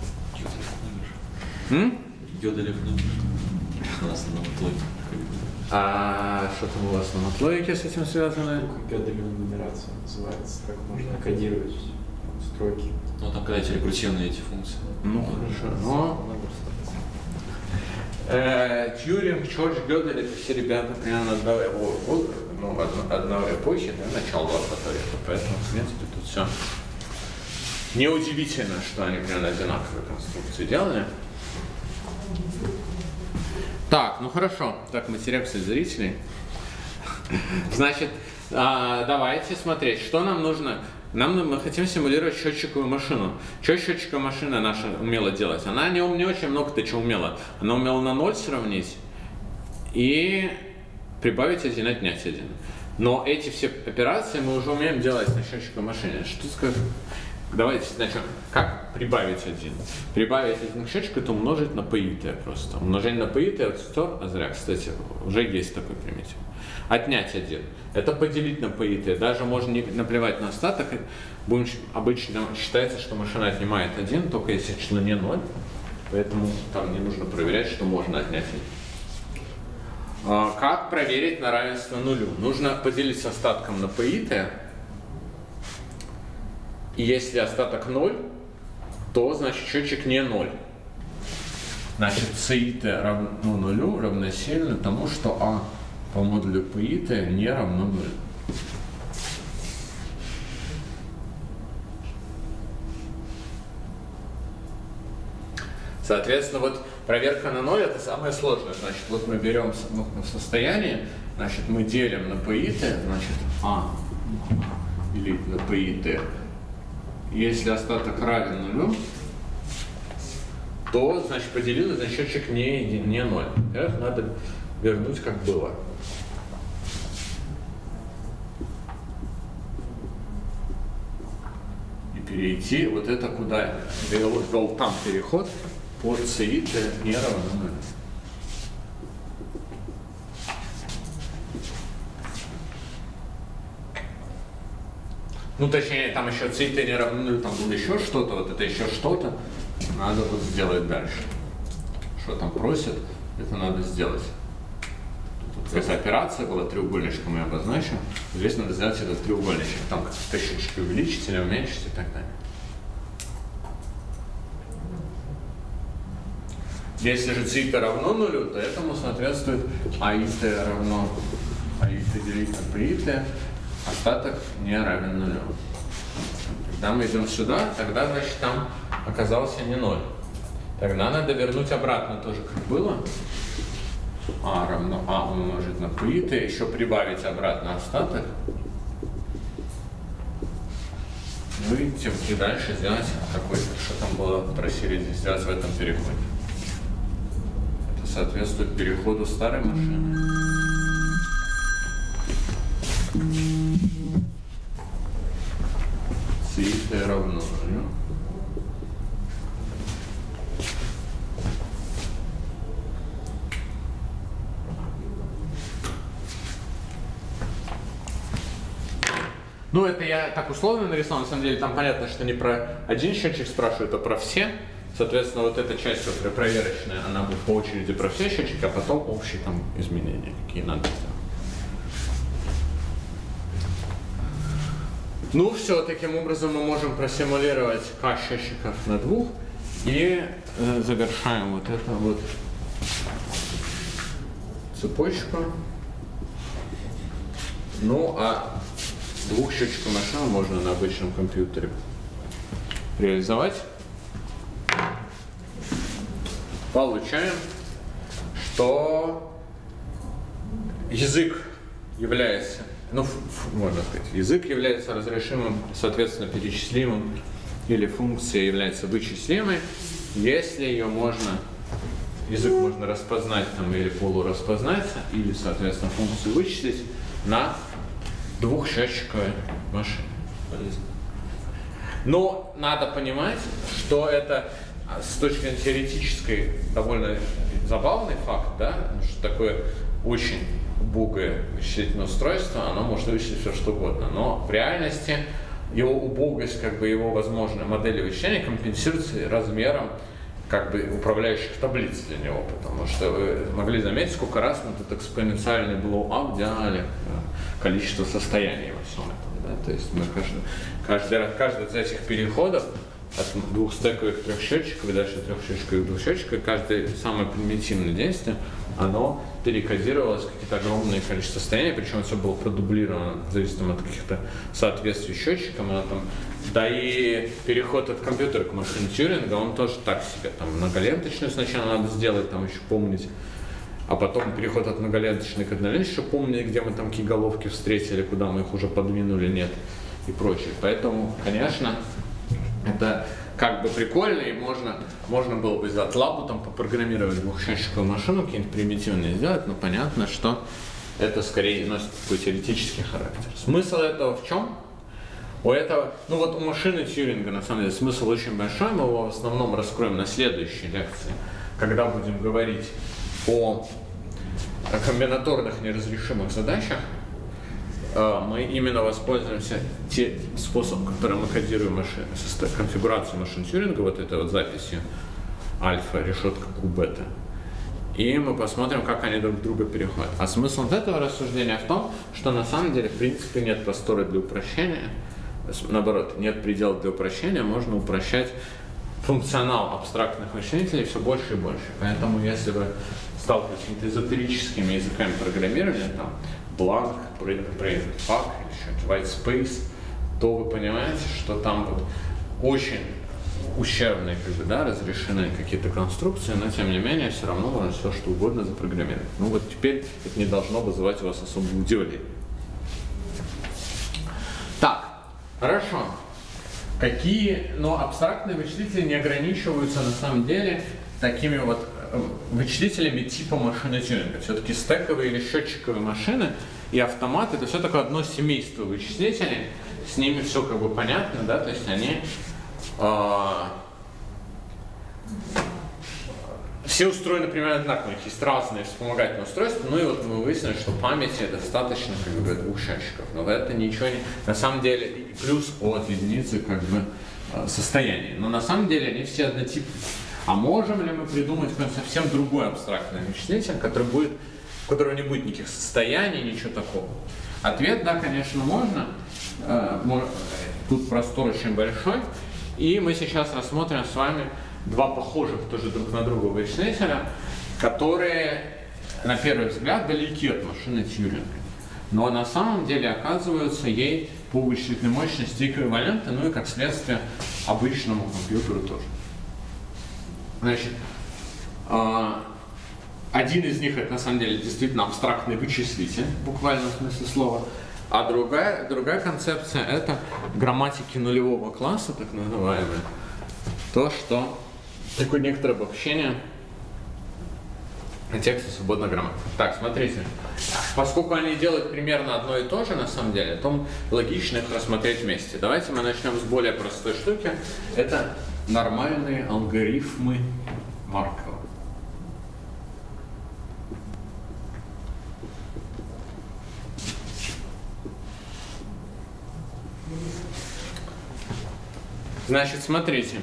Гёделев номер. У нас на матлоике. А что там у вас на матлоике с этим связано? Гёделевая нумерация называется, как можно кодировать строки. Ну там когда эти рекурсивные эти функции. Ну хорошо. Но э, Тьюринг, Чорч, Гёдель это все ребята примерно одного, ну, одной эпохи, да, начала двадцатого века. Поэтому, в принципе, тут все неудивительно, что они примерно одинаковые конструкции делали. Так, ну хорошо. Так, мы теряемся зрителей. Значит, а, давайте смотреть, что нам нужно. Нам мы хотим симулировать счетчиковую машину. Что счетчиковая машина наша умела делать? Она не, не очень много-то чего умела. Она умела на ноль сравнить и прибавить один, отнять один. Но эти все операции мы уже умеем делать на счетчиковой машине. Что скажем? Давайте начнем. Как прибавить один? Прибавить один к счетчику — это умножить на ПИТ просто. Умножение на ПИТ — это сто, а зря, кстати, уже есть такой примитив. Отнять один — это поделить на ПИТ. Даже можно не наплевать на остаток. Будем, обычно считается, что машина отнимает один, только если число не ноль. Поэтому там не нужно проверять, что можно отнять один. А как проверить на равенство нулю? Нужно поделить с остатком на ПИТ. И если остаток ноль, то значит счетчик не ноль. Значит, ЦИТ равно нулю равносильно тому, что А по модулю ПИТ не равно нулю. Соответственно, вот проверка на ноль — это самое сложное. Значит, вот мы берем состояние, значит, мы делим на ПИТ, значит, А делить на ПИТ. Если остаток равен нулю, то, значит, поделили, значит, счетчик не, не ноль. Это надо вернуть, как было. И перейти вот это куда? Я вот ввел там переход под ЦИТ не равно нулю. Ну, точнее, там еще ЦИТ не равно нулю, там было еще что-то, вот это еще что-то. Надо вот сделать дальше. Что там просят, это надо сделать. Тут какая-то операция была, треугольничком я обозначил. Здесь надо сделать этот треугольничек. Там как-то чуть-чуть увеличить или уменьшить и так далее. Если же ЦИТ равно нулю, то этому соответствует АИТ равно АИТ делить на ПИТ. Остаток не равен нулю. Когда мы идем сюда, тогда, значит, там оказался не ноль. Тогда надо вернуть обратно тоже, как было. А равно А умножить на ПИТ, еще прибавить обратно остаток. Ну и, и дальше сделать какой-то, что там было, просили здесь сделать в этом переходе. Это соответствует переходу старой машины. ЦИТ равно нулю. Ну, это я так условно нарисовал, на самом деле там понятно, что не про один счетчик спрашивают, а про все. Соответственно, вот эта часть вот, проверочная, она будет по очереди про все счетчики, а потом общие там изменения, какие надо сделать. Ну все, таким образом мы можем просимулировать k счетчиков на двух и э, завершаем вот это вот цепочку. Ну а двух счетчиков машин можно на обычном компьютере реализовать. Получаем, что язык является, ну, можно сказать, язык является разрешимым, соответственно, перечислимым, или функция является вычислимой, если ее можно, язык можно распознать там, или полураспознать, или, соответственно, функцию вычислить на двухсчетчиковой машине. Но надо понимать, что это с точки зрения теоретической довольно забавный факт, да, что такое очень убогое вычислительное устройство, оно может вычислить все что угодно, но в реальности его убогость, как бы его возможная модель вычисления компенсируется размером как бы управляющих таблиц для него, потому что вы могли заметить, сколько раз мы тут экспоненциальный blow-up делали количество состояний во всем этом, да? То есть мы каждый, каждый, каждый из этих переходов от двухстековых трехсчетчиков и дальше трехсчетчиковых двухсчетчиков, каждое самое примитивное действие, оно перекодировалось в какие-то огромные количество состояний, причем все было продублировано в зависимости от каких-то соответствий счетчикам. Оно там, да и переход от компьютера к машине Тьюринга, он тоже так себе. Там многоленточную сначала надо сделать, там еще помнить, а потом переход от многоленточной к одноленточной, еще помнить, где мы там какие головки встретили, куда мы их уже подвинули, нет и прочее. Поэтому, конечно, это как бы прикольно, и можно, можно было бы за атлабу там попрограммировать двухсчетчиковую машину, какие-нибудь примитивные сделать, но понятно, что это скорее носит такой теоретический характер. Смысл этого в чем? У этого, ну вот у машины Тьюринга на самом деле смысл очень большой, мы его в основном раскроем на следующей лекции, когда будем говорить о комбинаторных неразрешимых задачах. Мы именно воспользуемся тем способом, которым мы кодируем машины, конфигурацию машин Тьюринга, вот этой вот записью альфа, решетка Q, бета. И мы посмотрим, как они друг друга переходят. А смысл этого рассуждения в том, что на самом деле в принципе нет простора для упрощения. Наоборот, нет предела для упрощения, можно упрощать функционал абстрактных вычислителей все больше и больше. Поэтому если вы сталкиваетесь с какими-то эзотерическими языками программирования, там, Blank, Private Fuck, или White Space, то вы понимаете, что там вот очень ущербные, как бы, да, разрешены какие-то конструкции, но тем не менее все равно можно все что угодно запрограммировать. Ну вот теперь это не должно вызывать у вас особого удивления. Так, хорошо. Какие, но абстрактные вычислители не ограничиваются на самом деле такими вот вычислителями типа машины Тьюринга. Все-таки стековые или счетчиковые машины и автоматы — это все такое одно семейство вычислителей. С ними все как бы понятно, да, то есть они э, все устроены примерно одинаково, у них есть разные вспомогательные устройства, ну и вот мы выяснили, что памяти достаточно как бы двух счетчиков, но это ничего не, на самом деле, плюс от единицы как бы состояния, но на самом деле они все однотипные. А можем ли мы придумать какой-нибудь совсем другой абстрактный вычислитель, который будет, у которого не будет никаких состояний, ничего такого? Ответ — да, конечно, можно. Тут простор очень большой. И мы сейчас рассмотрим с вами два похожих тоже друг на друга вычислителя, которые, на первый взгляд, далеки от машины Тьюринга. Но на самом деле оказываются ей по вычислительной мощности эквивалентны, ну и как следствие обычному компьютеру тоже. Значит, один из них — это на самом деле действительно абстрактный вычислитель, в буквальном смысле слова, а другая, другая концепция — это грамматики нулевого класса, так называемые. То, что такое некоторое обобщение текста свободной грамматики. Так, смотрите, поскольку они делают примерно одно и то же, на самом деле, то логично их рассмотреть вместе. Давайте мы начнем с более простой штуки. Это нормальные алгоритмы Маркова. Значит, смотрите.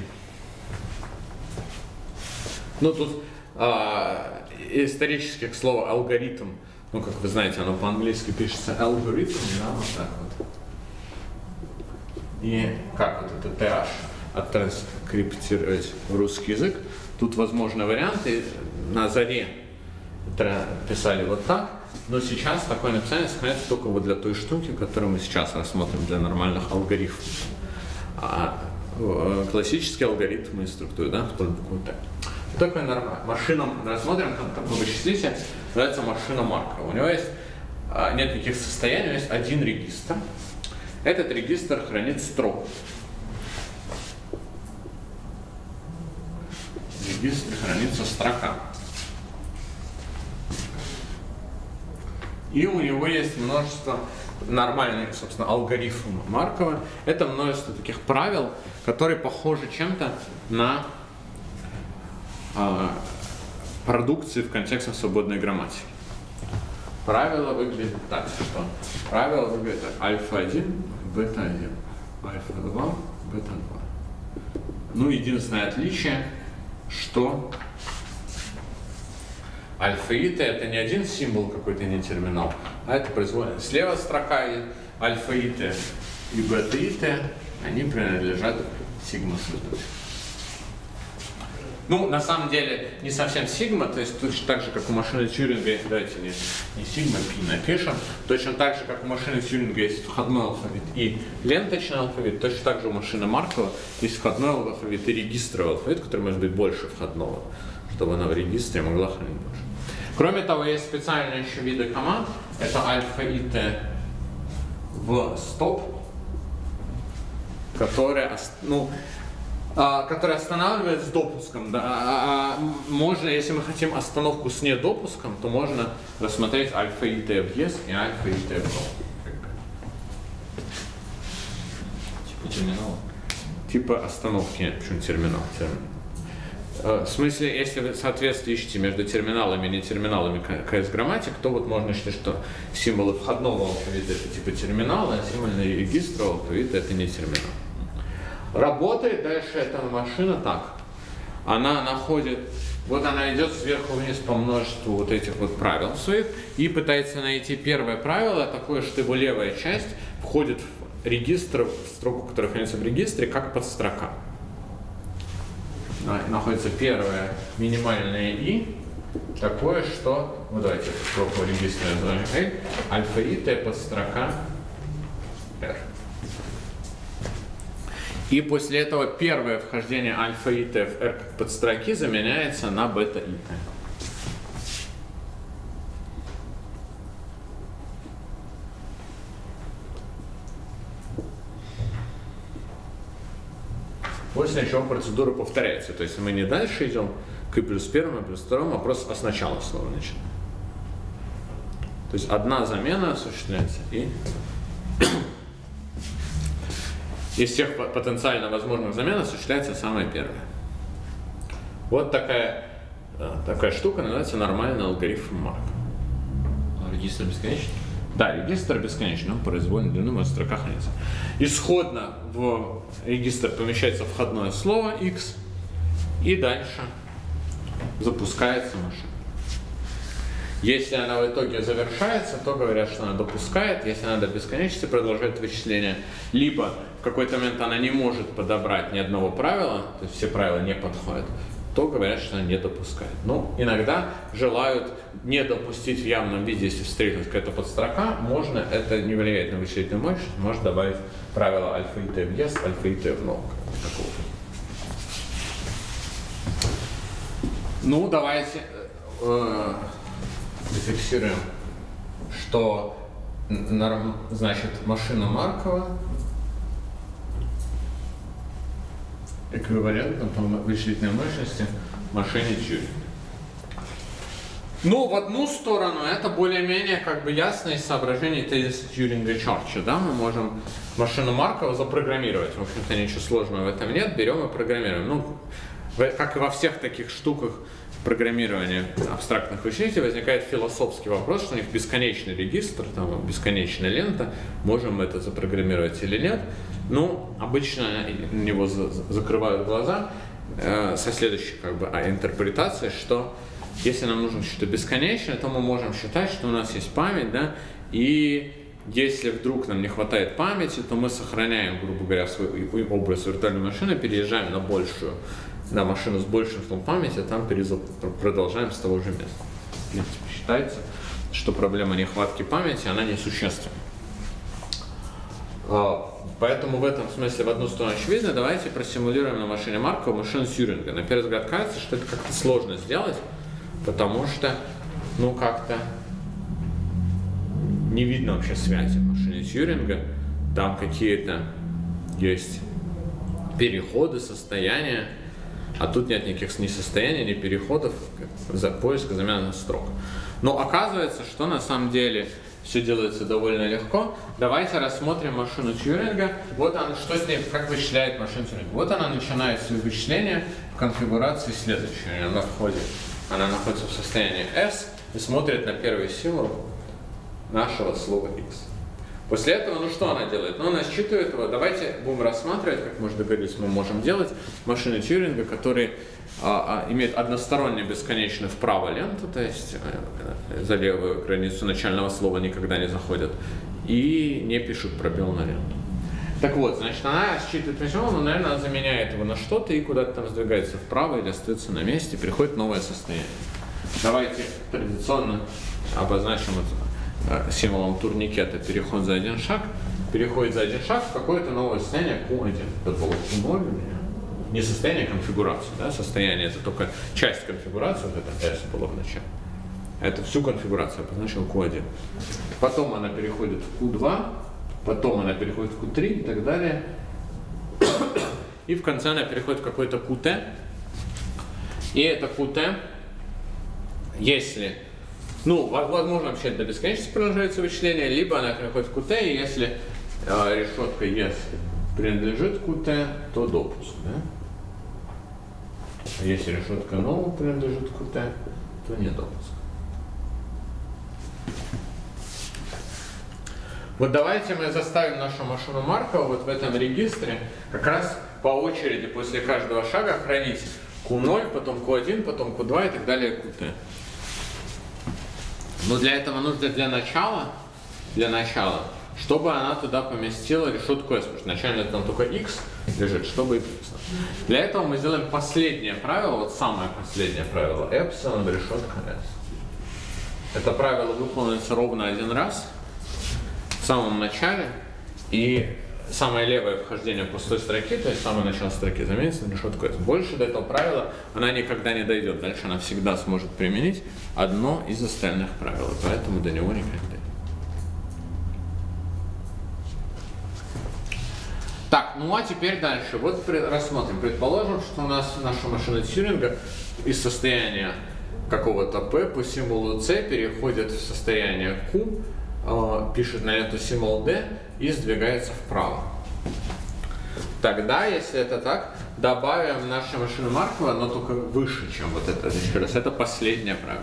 Ну, тут а, исторически к слову алгоритм, ну, как вы знаете, оно по-английски пишется алгоритм, да, вот так вот. и как вот это th оттранскриптировать в русский язык. Тут возможны варианты. На заре писали вот так, но сейчас такое написание сохраняется только вот для той штуки, которую мы сейчас рассмотрим для нормальных алгоритмов. А классические алгоритмы структуры, да, вплоть до буквы Т. Такое нормально. Машина, рассмотрим, как такой вычислитель, называется машина Маркова. У него есть, нет никаких состояний, у него есть один регистр. Этот регистр хранит строку. В регистре хранится строка. И у него есть множество нормальных, собственно, алгоритмов Маркова. Это множество таких правил, которые похожи чем-то на э, продукции в контексте свободной грамматики. Правило выглядит так, что правило выглядит так: альфа один, бета один, альфа два, бета два. Ну, единственное отличие, что альфа и т это не один символ какой-то, не терминал, а это производная. Слева строка и альфа и т и бета и т, они принадлежат сигма-следователю. Ну, на самом деле, не совсем сигма, то есть точно так же, как у машины Тьюринга, давайте не, не сигма, пи напишем, точно так же, как у машины Тьюринга есть входной алфавит и ленточный алфавит, точно так же у машины Маркова есть входной алфавит и регистровый алфавит, который может быть больше входного, чтобы она в регистре могла хранить больше. Кроме того, есть специальные еще виды команд, это альфа и т в стоп, которые, ну, который останавливает с допуском. Да. А, а, можно, если мы хотим остановку с недопуском, то можно рассмотреть альфа и т в yes и альфа и т в no. Типа терминала? Типа остановки, нет, почему терминал? терминал. В смысле, если вы соответствие ищете между терминалами и нетерминалами кей эс-грамматик, то вот можно считать, что символы входного алфавита это типа терминала, а символы регистрового алфавита это не терминал. Работает дальше эта машина так. Она находит, вот она идет сверху вниз по множеству вот этих вот правил своих и пытается найти первое правило, такое, что его левая часть входит в регистр, в строку, которая хранится в регистре, как подстрока. Находится первое минимальное и, такое, что, ну давайте эту строку регистра назовем L, альфа и т подстрока R. И после этого первое вхождение альфа и т в R как подстроки заменяется на бета и т. После чего процедура повторяется. То есть мы не дальше идем к плюс первому, плюс второму, а просто сначала снова начинаем. То есть одна замена осуществляется и из всех потенциально возможных замен осуществляется самая первая. Вот такая, такая штука называется нормальный алгоритм Маркова. А регистр бесконечный? Да, регистр бесконечный, он произвольной длины в строках хранится. Исходно в регистр помещается входное слово x, и дальше запускается машина. Если она в итоге завершается, то говорят, что она допускает. Если она до бесконечности продолжает вычисление, либо в какой-то момент она не может подобрать ни одного правила, то есть все правила не подходят, то говорят, что она не допускает. Но иногда желают не допустить в явном виде, если встретилась какая-то подстрока, можно, это не влияет на вычислительную мощность, можно добавить правило альфа и т в yes, альфа и т в no. Ну, давайте э, зафиксируем, что значит машина Маркова эквивалентна по вычислительной мощности машине Тьюринга. Ну, в одну сторону это более-менее как бы ясно из соображений тезиса Тьюринга-Чорча, да, мы можем машину Маркова запрограммировать, в общем-то ничего сложного в этом нет, берем и программируем. Ну, как и во всех таких штуках программирования абстрактных вычислителей возникает философский вопрос, что у них бесконечный регистр, там, бесконечная лента, можем мы это запрограммировать или нет. Ну, обычно на него за закрывают глаза э, со следующей как бы, а, интерпретацией, что если нам нужно что-то бесконечное, то мы можем считать, что у нас есть память, да, и Если вдруг нам не хватает памяти, то мы сохраняем, грубо говоря, свой образ виртуальной машины, переезжаем на большую, на машину с большим числом памяти, а там продолжаем с того же места. В принципе, считается, что проблема нехватки памяти, она несущественна. Поэтому в этом смысле в одну сторону очевидно. Давайте просимулируем на машине Маркова машину Тьюринга. На первый взгляд кажется, что это как-то сложно сделать, потому что, ну, как-то не видно вообще связи в машине Тьюринга. Там какие-то есть переходы, состояния, а тут нет никаких ни состояний, ни переходов, за поиска замены строк. Но оказывается, что на самом деле все делается довольно легко. Давайте рассмотрим машину Тьюринга. Вот она, что с ней, как вычисляет машина Тьюринга. Вот она начинает свои вычисления в конфигурации следующей. Она входит, она находится в состоянии S и смотрит на первый символ нашего слова X. После этого, ну что она делает? Ну, она считывает его. Давайте будем рассматривать, как мы уже договорились, мы можем делать машины Тьюринга, которые а, а, имеют односторонне бесконечно вправо ленту, то есть а, за левую границу начального слова никогда не заходят, и не пишут пробел на ленту. Так вот, значит, она считывает письмо, но, наверное, она заменяет его на что-то и куда-то там сдвигается вправо или остается на месте, приходит новое состояние. Давайте традиционно обозначим это символом турникета переход за один шаг. Переходит за один шаг в какое-то новое состояние Q один. Это было Q ноль у меня. Не состояние, а конфигурации. Да? Состояние — это только часть конфигурации, вот это S было в начале. Это всю конфигурацию обозначил Q один. Потом она переходит в Q два, потом она переходит в Q три и так далее. И в конце она переходит в какой-то Q T. И это Q T, если, ну, возможно, вообще до бесконечности продолжается вычисление, либо она переходит в Q T, и если э, решетка если принадлежит Q T, то допуск. Да? А если решетка null принадлежит Q T, то не допуск. Вот давайте мы заставим нашу машину Маркова вот в этом регистре как раз по очереди после каждого шага хранить Q ноль, потом Q один, потом Q два и так далее Q T. Но для этого нужно для начала, для начала, чтобы она туда поместила решетку S, потому что начально там только X лежит, чтобы X. Для этого мы сделаем последнее правило, вот самое последнее правило, эпсилон решетка S. Это правило выполняется ровно один раз в самом начале, и самое левое вхождение пустой строки, то есть самое начало строки, заменится на решетку S. Больше до этого правила она никогда не дойдет. Дальше она всегда сможет применить одно из остальных правил, поэтому до него никогда не дойдет. Так, ну а теперь дальше. Вот рассмотрим. Предположим, что у нас наша машина Тьюринга из состояния какого-то P по символу C переходит в состояние Q, пишет на ленту символ D и сдвигается вправо. Тогда, если это так, добавим нашу машину Маркова, но только выше, чем вот это. Еще раз, это последнее правило.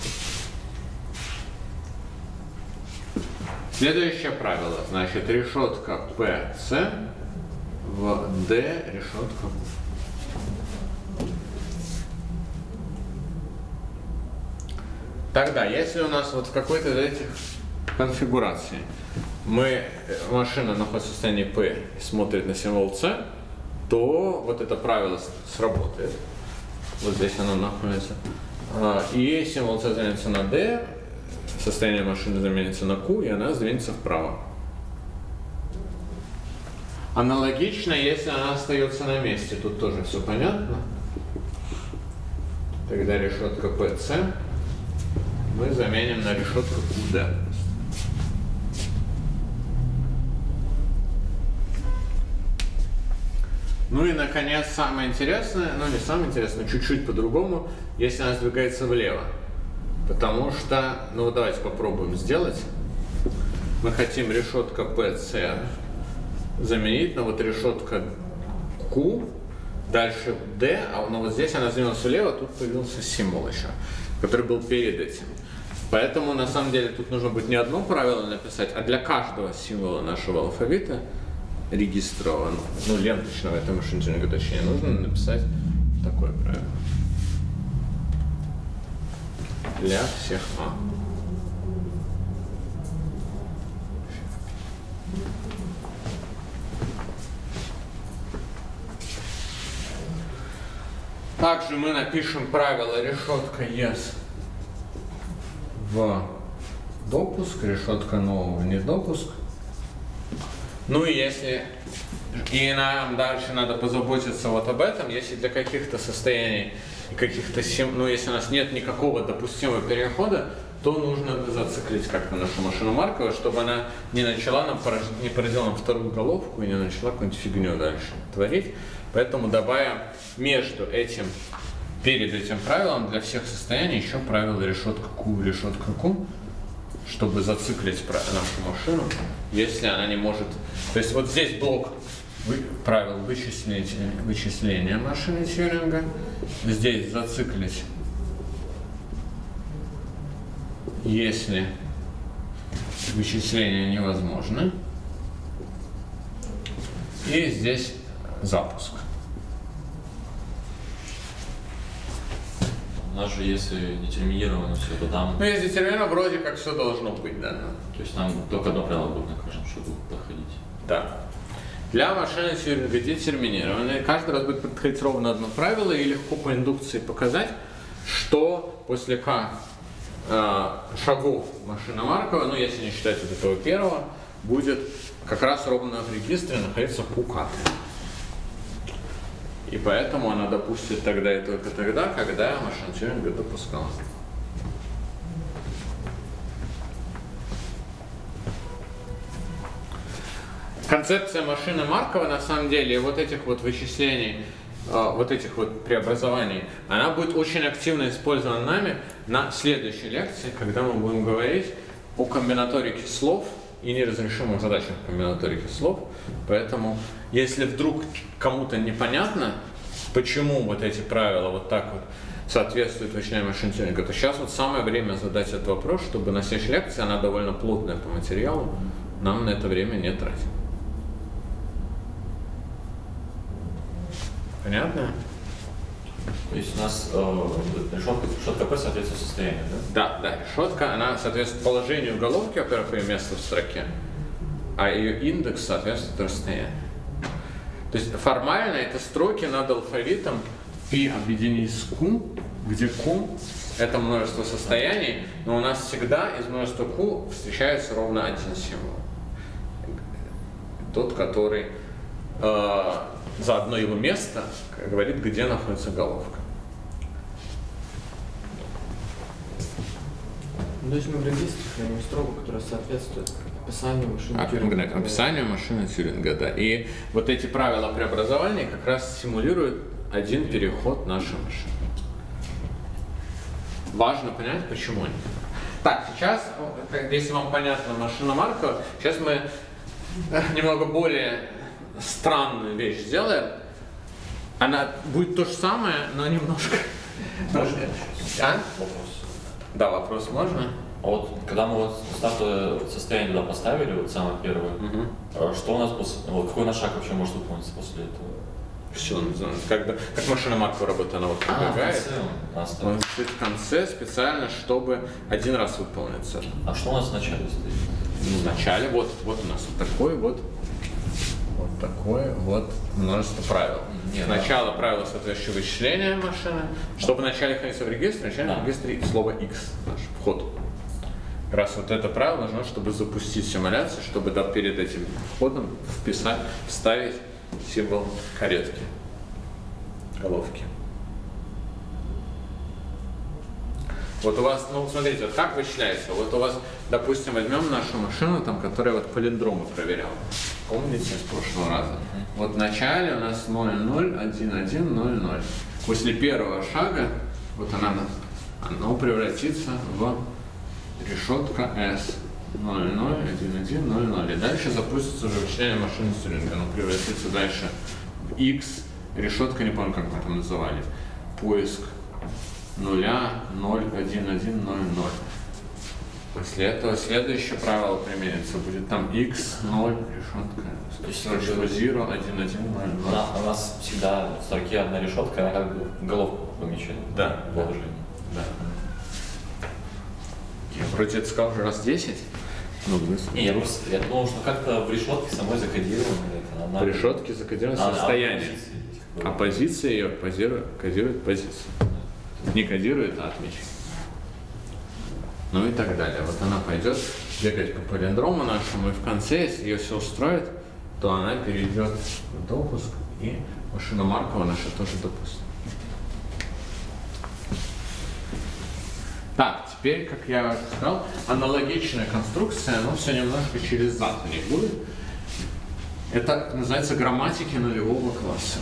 Следующее правило, значит, решетка P C в D решетка Q. Тогда, если у нас вот в какой-то из этих конфигураций мы, машина находится в состоянии P и смотрит на символ C, то вот это правило сработает. Вот здесь оно находится. И символ C заменится на D, состояние машины заменится на Q, и она сдвинется вправо. Аналогично, если она остается на месте, тут тоже все понятно. Тогда решетка P C мы заменим на решетку Q D. Ну и, наконец, самое интересное, ну не самое интересное, чуть-чуть по-другому, если она сдвигается влево. Потому что, ну вот давайте попробуем сделать. Мы хотим решетка P C заменить на вот решетка Q, дальше D, а ну, вот здесь она сдвинулась влево, тут появился символ еще, который был перед этим. Поэтому, на самом деле, тут нужно будет не одно правило написать, а для каждого символа нашего алфавита регистрирован, ну, ленточного, это машинного точнее, нужно написать такое правило. Для всех А. Также мы напишем правило решетка yes в допуск, решетка no в недопуск. Ну и если и нам дальше надо позаботиться вот об этом, если для каких-то состояний, каких-то, ну если у нас нет никакого допустимого перехода, то нужно зациклить как-то нашу машину Маркова, чтобы она не начала нам, не породила нам вторую головку и не начала какую-нибудь фигню дальше творить. Поэтому добавим между этим, перед этим правилом для всех состояний еще правило решетка Q, решетка Q, чтобы зациклить нашу машину, если она не может. То есть вот здесь блок правил вычисления, вычисления машины Тьюринга, здесь зациклить, если вычисления невозможны, и здесь запуск. У нас же, если детерминировано все, то там... Ну, если детерминировано, вроде как все должно быть, да. То есть нам только одно правило будет на каждом шагу подходить. Да. Для машины Тьюринга детерминированной каждый раз будет подходить ровно одно правило, и легко по индукции показать, что после К э, шагов машины Маркова, ну, если не считать вот этого первого, будет как раз ровно в регистре находиться Q-К. И поэтому она допустит тогда и только тогда, когда машина Тьюринга допускала. Концепция машины Маркова, на самом деле, вот этих вот вычислений, вот этих вот преобразований, она будет очень активно использована нами на следующей лекции, когда мы будем говорить о комбинаторике слов и неразрешимых задачах комбинаторики слов. Поэтому, если вдруг кому-то непонятно, почему вот эти правила вот так вот соответствуют вычислению машин Тьюринга, то сейчас вот самое время задать этот вопрос, чтобы на следующей лекции, она довольно плотная по материалу, нам на это время не тратить. Понятно? То есть у нас э, решетка, решетка P соответствует состоянию, да? Да, да, решетка, она соответствует положению головки, во-первых, ее место в строке, а ее индекс соответствует расстоянию. То есть формально это строки над алфавитом P объединить с Q, где Q это множество состояний, но у нас всегда из множества Q встречается ровно один символ. Тот, который э, за одно его место говорит, где находится головка. То есть мы в регистре храним строку, которая соответствует описанию машины а, Тьюринга. Описанию машины Тьюринга, да. И вот эти правила преобразования как раз симулируют один переход нашей машины. Важно понять, почему они. Так, сейчас, если вам понятна машина Маркова, сейчас мы немного более странную вещь сделаем. Она будет то же самое, но немножко... Можно? А? Вопрос. Да, вопрос можно. А вот когда мы вот стартовое состояние туда поставили, вот самое первое, Угу. что у нас после, вот какой наш шаг вообще может выполниться после этого? Все, как, бы, как машина Маркова работает, она вот пробегает. А, в конце. Он стоит в конце специально, чтобы один раз выполниться. А что у нас вначале стоит? Ну, в начале вот, вот у нас вот такой вот, вот такое вот множество правил. Нет, Сначала да. правило соответствующего вычисления машины, чтобы вначале храниться в регистре, вначале Да. в регистре слово x, наш вход. Как раз вот это правило нужно, чтобы запустить симуляцию, чтобы да, перед этим входом вписать, вставить символ каретки, головки. Вот у вас, ну смотрите, вот как вычисляется? Вот у вас, допустим, возьмем нашу машину, там, которая вот палиндромы проверяла. Помните с прошлого раза? Вот в начале у нас ноль ноль один один ноль ноль. После первого шага, вот она, оно превратится в решетка S ноль ноль один один ноль ноль. И дальше запустится уже вычисление машины Тьюринга. Оно превратится дальше в X, решетка, не помню, как мы там называли, поиск нуля ноль один один ноль ноль. После этого следующее правило применится, будет там x ноль решетка, То есть ноль один один ноль ноль. Да, у нас всегда в строке одна решетка, она как бы головку помечает. Да, в положении. Да. Я вроде это сказал уже раз десять. Ну, Не, я просто я думал, что как-то в решетке самой закодировано это. Она... по решетке закодировано А, состояние. а, А позиция ее кодирует, кодирует позицию. Не кодирует, а отмечает. Ну и так далее. Вот она пойдет бегать по палиндрому нашему, и в конце, если ее все устроит, то она перейдет в допуск, и машина Маркова наша тоже допустит. Так, теперь, как я сказал, аналогичная конструкция, но все немножко через зад у них будет. Это называется грамматики нулевого класса.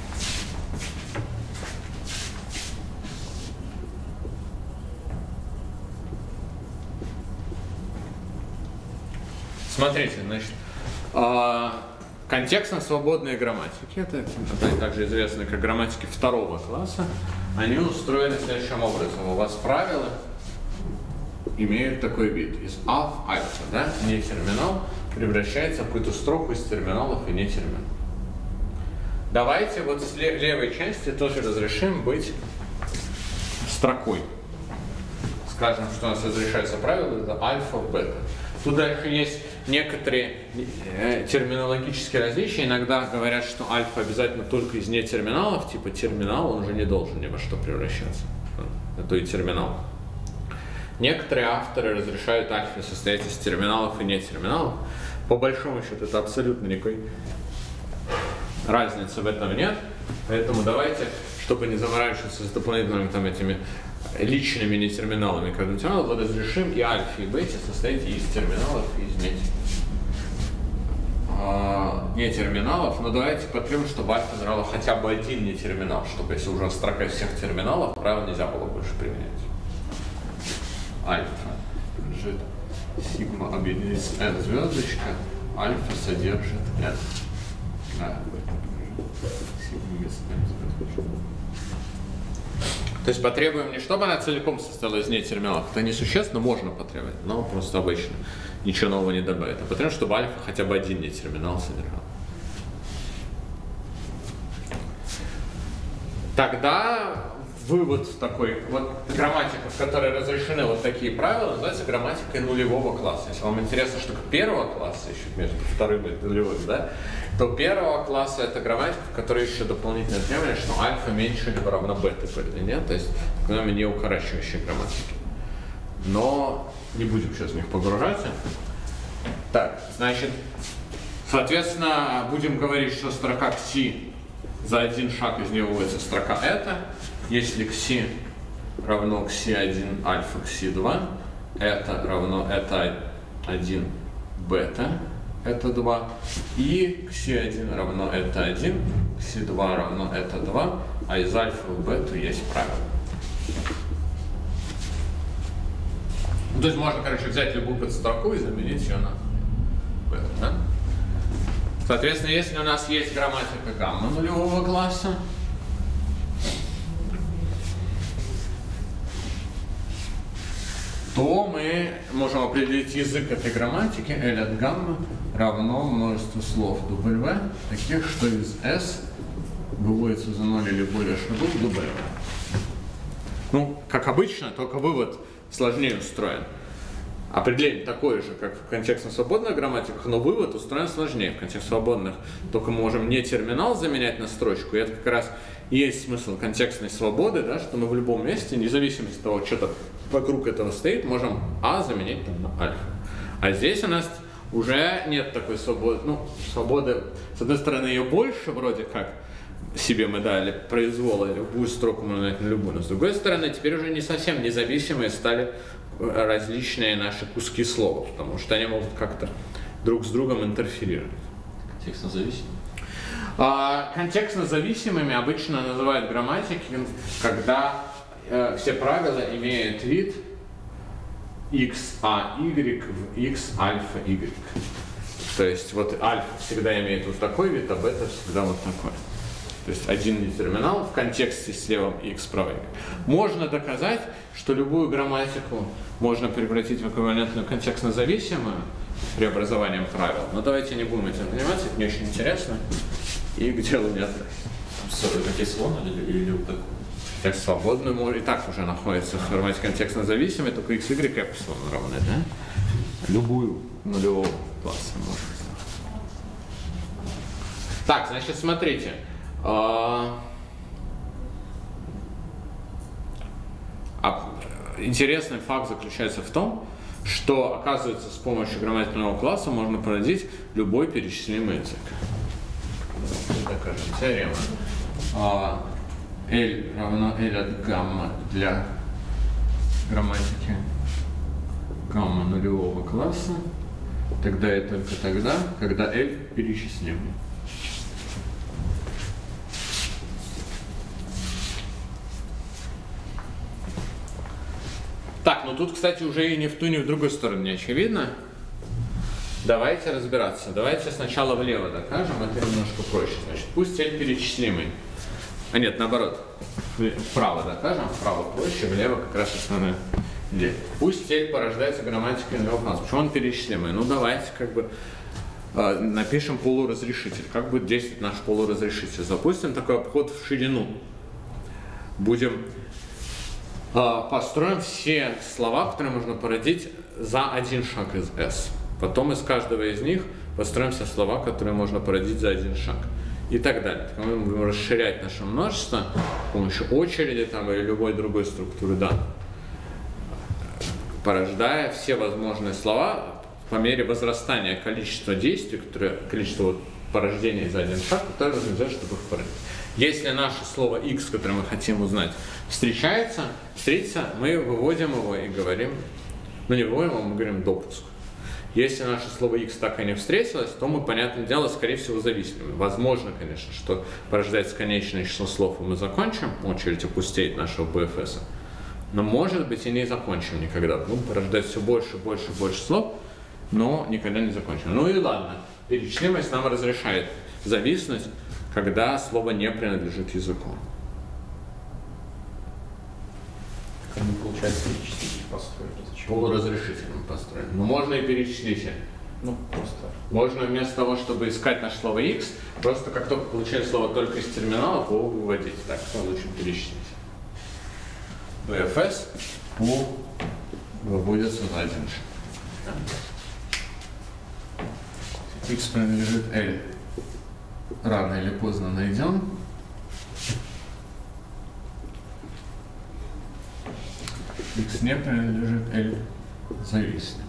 Смотрите, значит, контекстно-свободные грамматики, это также известны как грамматики второго класса, они устроены следующим образом. У вас правила имеют такой вид. Из а в альфа, да, не терминал, превращается в какую-то строку из терминалов и не терминалов. Давайте вот с левой части тоже разрешим быть строкой. Скажем, что у нас разрешается правило, это альфа, бета. Тут дальше есть некоторые э, терминологические различия. Иногда говорят, что альфа обязательно только из нетерминалов, типа терминал, он уже не должен ни во что превращаться. Это и терминал. Некоторые авторы разрешают альфа состоять из терминалов и нетерминалов. По большому счету это абсолютно никакой разницы в этом нет. Поэтому давайте, чтобы не заморачиваться с дополнительными там этими личными нетерминалами, как терминалов, разрешим и альфа, и бете состоять из терминалов и из нетерминалов. А, нетерминалов, но давайте потребуем, чтобы альфа знала хотя бы один нетерминал, чтобы если уже строка всех терминалов, правило нельзя было больше применять. Альфа лежит сигма объединить n звездочка, альфа содержит n. Да, сигма без n звездочка. То есть потребуем не чтобы она целиком состояла из нетерминалов, это несущественно, можно потребовать, но просто обычно ничего нового не добавит. А потребуем, чтобы альфа хотя бы один нетерминал содержал. Тогда вывод такой, вот грамматика, в которой разрешены вот такие правила, называется грамматикой нулевого класса. Если вам интересно, что такое первого класса, еще между вторым и нулевым, да, то первого класса это грамматика, в которой еще дополнительное требование, что альфа меньше либо равно бета по длине, то есть так называемые неукорачивающие грамматики. Но не будем сейчас в них погружаться. Так, значит, соответственно, будем говорить, что строка кси, за один шаг из нее выводится строка это. Если кси равно кси один альфа кси два, это равно это один бета, это два, и кси один равно это один, кси два равно это два, а из альфа в бету есть правило. Ну, то есть можно, короче, взять любую подстроку и заменить ее на бету, да? Соответственно, если у нас есть грамматика гамма нулевого класса, то мы можем определить язык этой грамматики L от гамма равно множеству слов W, таких, что из S выводится за ноль или более шагов W. Ну, как обычно, только вывод сложнее устроен. Определение такое же, как в контекстно-свободных грамматиках, но вывод устроен сложнее. В контекстно-свободных только можем не терминал заменять на строчку, и это как раз и есть смысл контекстной свободы, да, что мы в любом месте, независимо от того, что вокруг этого стоит, можем А заменить там, на альфа. А здесь у нас уже нет такой свободы. Ну, свободы, с одной стороны, ее больше, вроде как, себе мы дали произвола, любую строку можно дать на любую, но с другой стороны, теперь уже не совсем независимые стали различные наши куски слова, потому что они могут как-то друг с другом интерферировать. Контекстно зависимые? А, контекстно зависимыми обычно называют грамматики, когда э, все правила имеют вид x а y в x альфа y. То есть вот альфа всегда имеет вот такой вид, а бета всегда вот такой. То есть один нетерминал в контексте с левым и x правой. Можно доказать, что любую грамматику можно превратить в эквивалентную контекстно-зависимую преобразованием правил. Но давайте не будем этим заниматься, это не очень интересно и к делу не относится. Контекст свободный или, или вот такой? Контекст свободный может и так уже находится в формате контекстно-зависимой, только x, y эпсилон равны, да? Любую нулевого класса можно. Так, значит, смотрите. А, а, интересный факт заключается в том, что, оказывается, с помощью грамматического класса можно породить любой перечислимый язык. Докажем теорему. А, L равно L от гамма для грамматики гамма нулевого класса, тогда и только тогда, когда L перечислимый. Так, ну тут, кстати, уже и ни в ту, ни в другую сторону не очевидно. Давайте разбираться. Давайте сначала влево докажем, это немножко проще. Значит, пусть L перечислимый. А нет, наоборот. Вправо докажем, вправо проще, влево как раз основная идея. Пусть L порождается грамматикой нулевого класса. Почему он перечислимый? Ну давайте как бы э, напишем полуразрешитель. Как будет действовать наш полуразрешитель? Запустим такой обход в ширину. Будем построим все слова, которые можно породить за один шаг из S. Потом из каждого из них построим все слова, которые можно породить за один шаг. И так далее. Так мы будем расширять наше множество с помощью очереди там, или любой другой структуры данных, порождая все возможные слова по мере возрастания количества действий, которые, количество вот, порождений за один шаг, которое нужно взять, чтобы их породить. Если наше слово x, которое мы хотим узнать, встречается, встретится, мы выводим его и говорим, ну не выводим его, мы говорим допуск. Если наше слово x так и не встретилось, то мы, понятное дело, скорее всего, зависимы. Возможно, конечно, что порождается конечное число слов, и мы закончим, очередь опустеет нашего би эф эс. Но, может быть, и не закончим никогда. Будем порождать все больше, больше, больше слов, но никогда не закончим. Ну и ладно, перечислимость нам разрешает зависнуть, когда слово не принадлежит языку. Как не получается перечислить построить? Полуразрешительным построить. Но можно и перечислить. Ну, просто. Можно вместо того, чтобы искать наше слово x, просто как только получили слово только из терминала, по выводить. Так, лучше перечислить. би эф эс по выводится за один шаг. X принадлежит L. Рано или поздно найдем. X не принадлежит L, зависнем.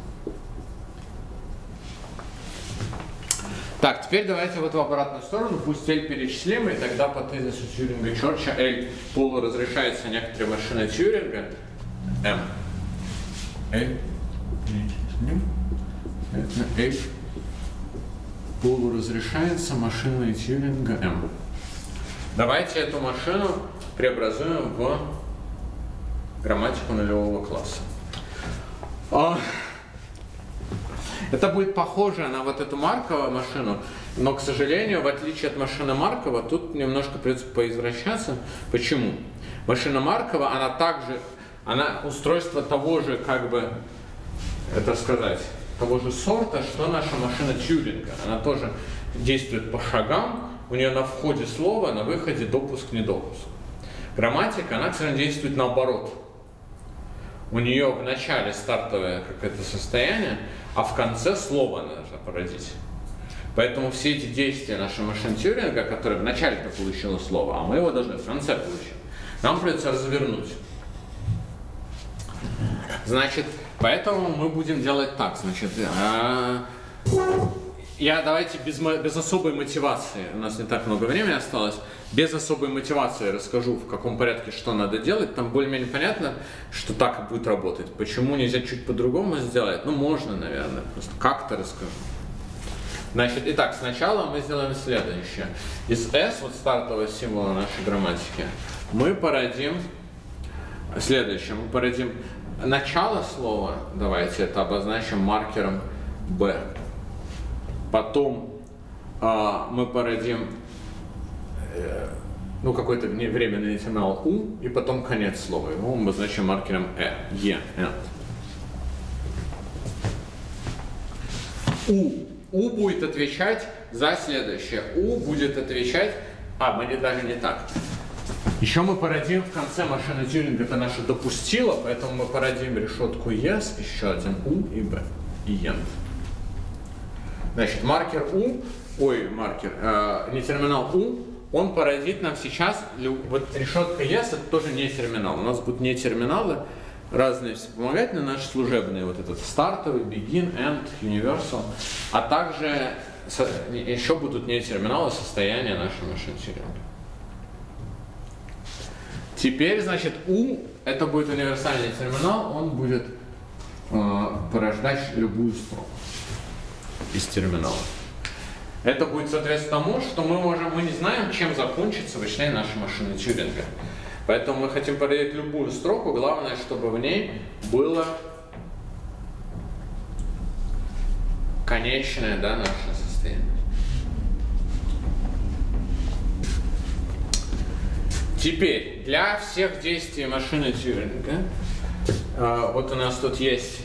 Так, теперь давайте вот в обратную сторону, пусть L перечислимый, тогда по тезису Тьюринга-Чорча L полуразрешается некоторой машиной Тьюринга, M. L перечислим, это L полуразрешается машиной Тьюринга M. Давайте эту машину преобразуем в грамматику нулевого класса. Это будет похоже на вот эту Маркова машину, но, к сожалению, в отличие от машины Маркова, тут немножко придется поизвращаться. Почему? Машина Маркова, она также, она устройство того же, как бы, это сказать, того же сорта, что наша машина Тьюринга. Она тоже действует по шагам, у нее на входе слово, на выходе допуск-недопуск. Грамматика, она, кстати, действует наоборот. У нее в начале стартовое какое-то состояние, а в конце слово нужно породить. Поэтому все эти действия нашей машины Тьюринга, которые в начале-то получило слово, а мы его должны в конце получить, нам придется развернуть. Значит, поэтому мы будем делать так. Значит, а... я давайте без, без особой мотивации, у нас не так много времени осталось, без особой мотивации расскажу, в каком порядке что надо делать. Там более-менее понятно, что так и будет работать. Почему нельзя чуть по-другому сделать? Ну, можно, наверное, просто как-то расскажу. Значит, итак, сначала мы сделаем следующее. Из S, вот стартового символа нашей грамматики, мы породим следующее. Мы породим начало слова, давайте это обозначим маркером B. Потом а, мы породим э, ну, какой-то временный терминал U, и потом конец слова. Его мы обозначим маркером E, E, End. U. U будет отвечать за следующее. U будет отвечать... А, мы не, даже не так. Еще мы породим в конце машины Тьюринга, это наше допустило, поэтому мы породим решетку Yes, еще один U и B, и End. Значит, маркер U, ой, маркер, э, не терминал U, он породит нам сейчас, вот решетка yes, это тоже не терминал. У нас будут не терминалы, разные вспомогательные, наши служебные, вот этот стартовый, begin, end, universal, а также еще будут не терминалы состояния нашей машины Тьюринга. Теперь, значит, U это будет универсальный терминал, он будет э, порождать любую строку из терминала. Это будет соответственно тому, что мы можем, мы не знаем, чем закончится вычисление нашей машины Тьюринга. Поэтому мы хотим породить любую строку, главное, чтобы в ней было конечное, да, наше состояние. Теперь, для всех действий машины Тьюринга, э, вот у нас тут есть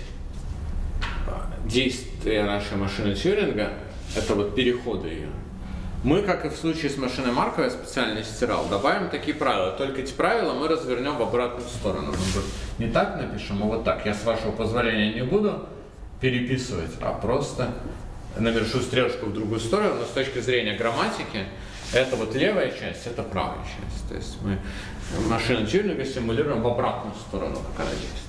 действия нашей машины Тьюринга, это вот переходы ее. Мы, как и в случае с машиной Маркова, я специально стирал, добавим такие правила. Только эти правила мы развернем в обратную сторону. Не так напишем, а вот так. Я, с вашего позволения, не буду переписывать, а просто навершу стрелочку в другую сторону. Но с точки зрения грамматики, это вот левая часть, это правая часть. То есть мы машину Тьюринга симулируем в обратную сторону, как она действует.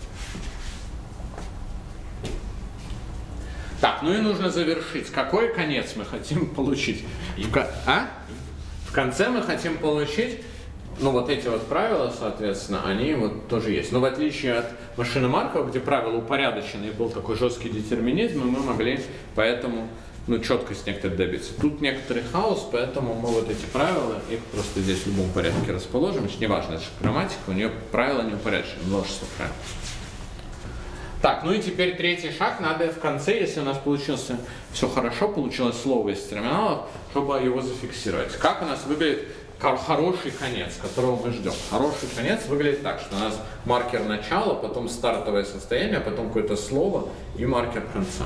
Так, ну и нужно завершить. Какой конец мы хотим получить? В, а? В конце мы хотим получить, ну вот эти вот правила, соответственно, они вот тоже есть. Но в отличие от машины Маркова, где правила упорядочены и был такой жесткий детерминизм, мы могли поэтому, ну, четкость некоторой добиться. Тут некоторый хаос, поэтому мы вот эти правила, их просто здесь в любом порядке расположим. Значит, неважно, это же грамматика, у нее правила не упорядочены, множество правил. Так, ну и теперь третий шаг, надо в конце, если у нас получилось все хорошо, получилось слово из терминалов, чтобы его зафиксировать. Как у нас выглядит хороший конец, которого мы ждем? Хороший конец выглядит так, что у нас маркер начала, потом стартовое состояние, потом какое-то слово и маркер конца.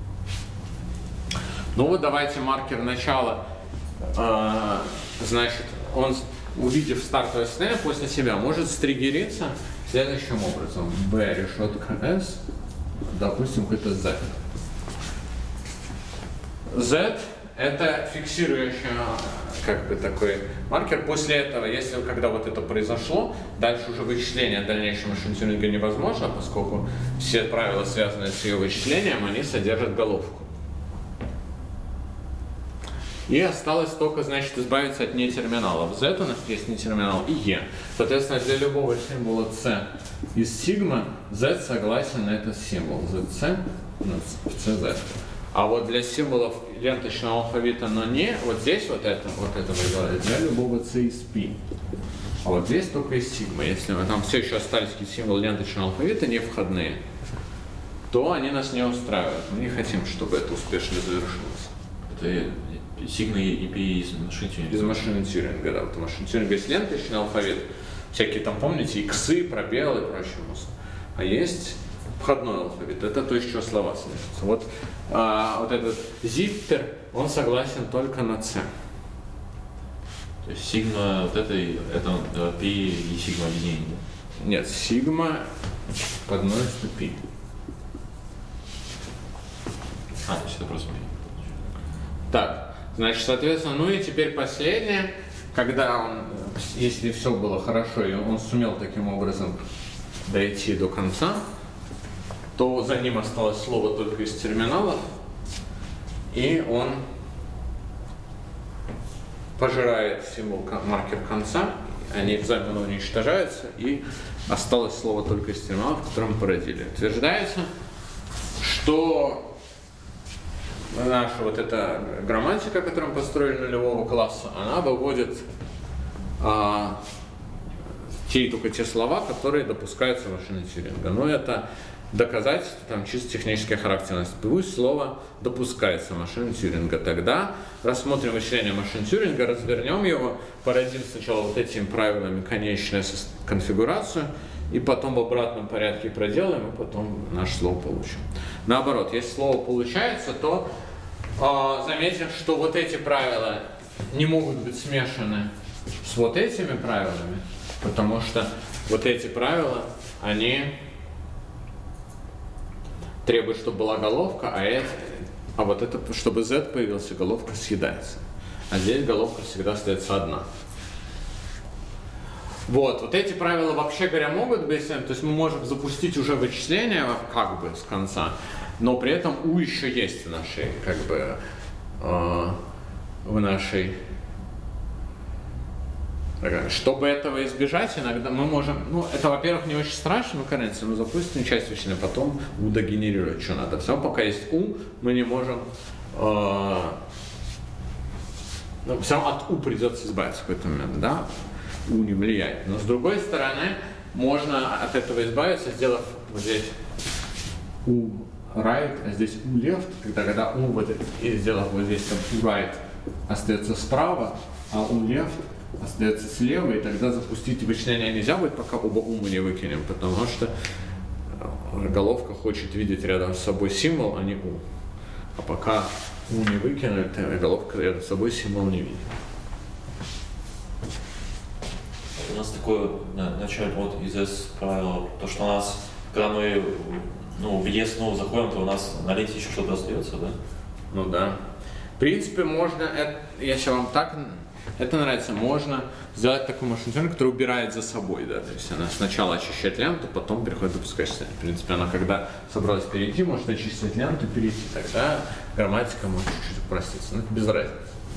Ну вот давайте маркер начала, э, значит, он, увидев стартовое состояние после себя, может стригериться следующим образом. B решетка S, допустим, какой-то Z. Z это фиксирующий, как бы, такой маркер. После этого, если когда вот это произошло, дальше уже вычисление дальнейшего машин Тьюринга невозможно, поскольку все правила, связанные с ее вычислением, они содержат головку. И осталось только, значит, избавиться от нетерминалов. Z у нас есть нетерминал и E. Соответственно, для любого символа C из сигма Z согласен на этот символ. зет си в си зет. А вот для символов ленточного алфавита, но не, вот здесь вот это, вот это вызывает для любого C из P. А вот здесь только из сигма. Если мы там все еще остались какие-то символы ленточного алфавита, не входные, то они нас не устраивают. Мы не хотим, чтобы это успешно завершилось. Это сигма и пи из машины Тьюринга. Из машины Тьюринга, да. Вот у машины Тьюринга есть ленточный алфавит, всякие там, помните, иксы, пробелы и прочее. А есть входной алфавит, это то, из чего слова содержатся. Вот, а, вот этот зиппер, он согласен только на C. То есть сигма вот это, это пи и сигма объединение, да? Нет, сигма подносится пи. А, то есть это просто пи. Так. Значит, соответственно, ну и теперь последнее, когда он, если все было хорошо, и он сумел таким образом дойти до конца, то за ним осталось слово только из терминалов, и он пожирает символ маркер конца, они взаимно уничтожаются, и осталось слово только из терминалов, которые мы породили. Утверждается, что наша вот эта грамматика, которую мы построили нулевого класса, она выводит а, те только те слова, которые допускаются в машине Тьюринга. Но это доказательство там чисто технической характерности. Пусть слово допускается в машине Тьюринга. Тогда рассмотрим вычисление машин Тьюринга, развернем его, породим сначала вот этими правилами конечную конфигурацию, и потом в обратном порядке проделаем, и потом наше слово получим. Наоборот, если слово получается, то э, заметим, что вот эти правила не могут быть смешаны с вот этими правилами, потому что вот эти правила, они требуют, чтобы была головка, а, это, а вот это, чтобы Z появился, головка съедается. А здесь головка всегда остается одна. Вот, вот эти правила, вообще говоря, могут быть, то есть мы можем запустить уже вычисление как бы с конца, но при этом u еще есть в нашей, как бы, э, в нашей... Чтобы этого избежать, иногда мы можем, ну, это, во-первых, не очень страшно, ну, кажется, мы запустим часть вычисления, потом u догенерирует, что надо. Все, пока есть u, мы не можем, э, ну, все равно от u придется избавиться в какой-то момент, да, u не влияет. Но с другой стороны, можно от этого избавиться, сделав вот здесь u right, а здесь u left, когда, когда u вот, и сделав вот здесь там u right остается справа, а u left остается слева, и тогда запустить вычисление нельзя будет, пока оба у мы не выкинем, потому что головка хочет видеть рядом с собой символ, а не у. А пока у не выкинут, головка рядом с собой символ не видит. У нас такое начало вот из из правила, то что у нас, когда мы ну, в е снова заходим, то у нас на ленте еще что-то остается, да? Ну да. В принципе, можно, это, если вам так это нравится, можно сделать такую машину, которая убирает за собой, да, то есть она сначала очищает ленту, потом переходит выпускать состояние. В принципе, она когда собралась перейти, может очистить ленту и перейти, тогда грамматика может чуть-чуть упроститься, но это без разницы.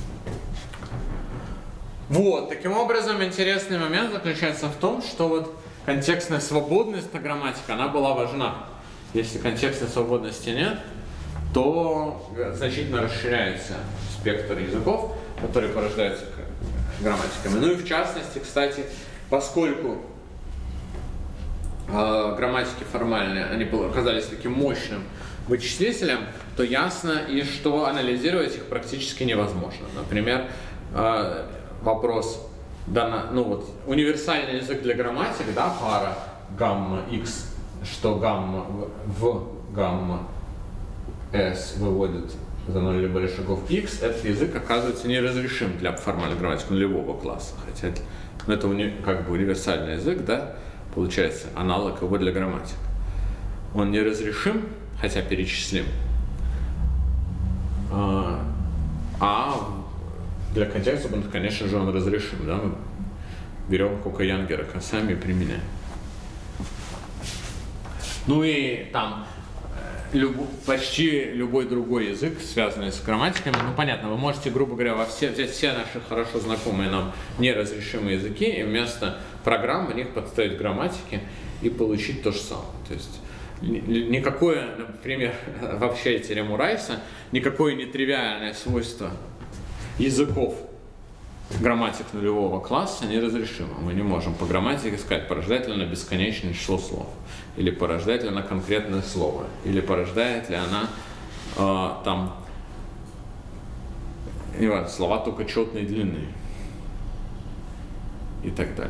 Вот, таким образом, интересный момент заключается в том, что вот контекстная свободность на грамматике, она была важна. Если контекстной свободности нет, то значительно расширяется спектр языков, которые порождаются грамматиками. Ну и в частности, кстати, поскольку э, грамматики формальные, они оказались таким мощным вычислителем, то ясно и что анализировать их практически невозможно. Например, э, вопрос, да, ну вот, универсальный язык для грамматик, да, пара гамма x, что гамма в гамма s выводит за ноль или более шагов x, этот язык оказывается неразрешим для формальной грамматики нулевого класса. Хотя ну, это уни, как бы универсальный язык, да, получается аналог его для грамматик. Он неразрешим, хотя перечислим, а, а для контекста, конечно же, он разрешим. Да? Мы берем Кока-Янгера косами и применяем. Ну и там Люб, почти любой другой язык, связанный с грамматиками, ну понятно, вы можете, грубо говоря, во все, взять все наши хорошо знакомые нам неразрешимые языки и вместо программ в них подставить грамматики и получить то же самое. То есть никакое, например, вообще теорему Райса, никакое нетривиальное свойство языков грамматик нулевого класса неразрешимо. Мы не можем по грамматике сказать, порождает ли она бесконечное число слов, или порождает ли она конкретное слово, или порождает ли она э, там не важно, слова только четной длины и так далее.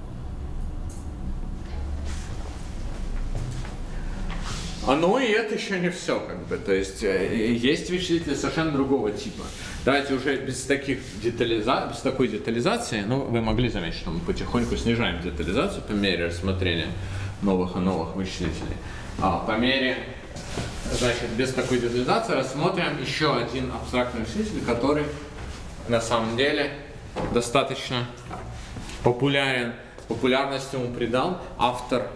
А ну и это еще не все, как бы, то есть есть вычислители совершенно другого типа. Давайте уже без таких детализа... без такой детализации, ну вы могли заметить, что мы потихоньку снижаем детализацию по мере рассмотрения новых и новых вычислителей. А по мере, значит, без такой детализации рассмотрим еще один абстрактный вычислитель, который на самом деле достаточно популярен, популярность ему придал автор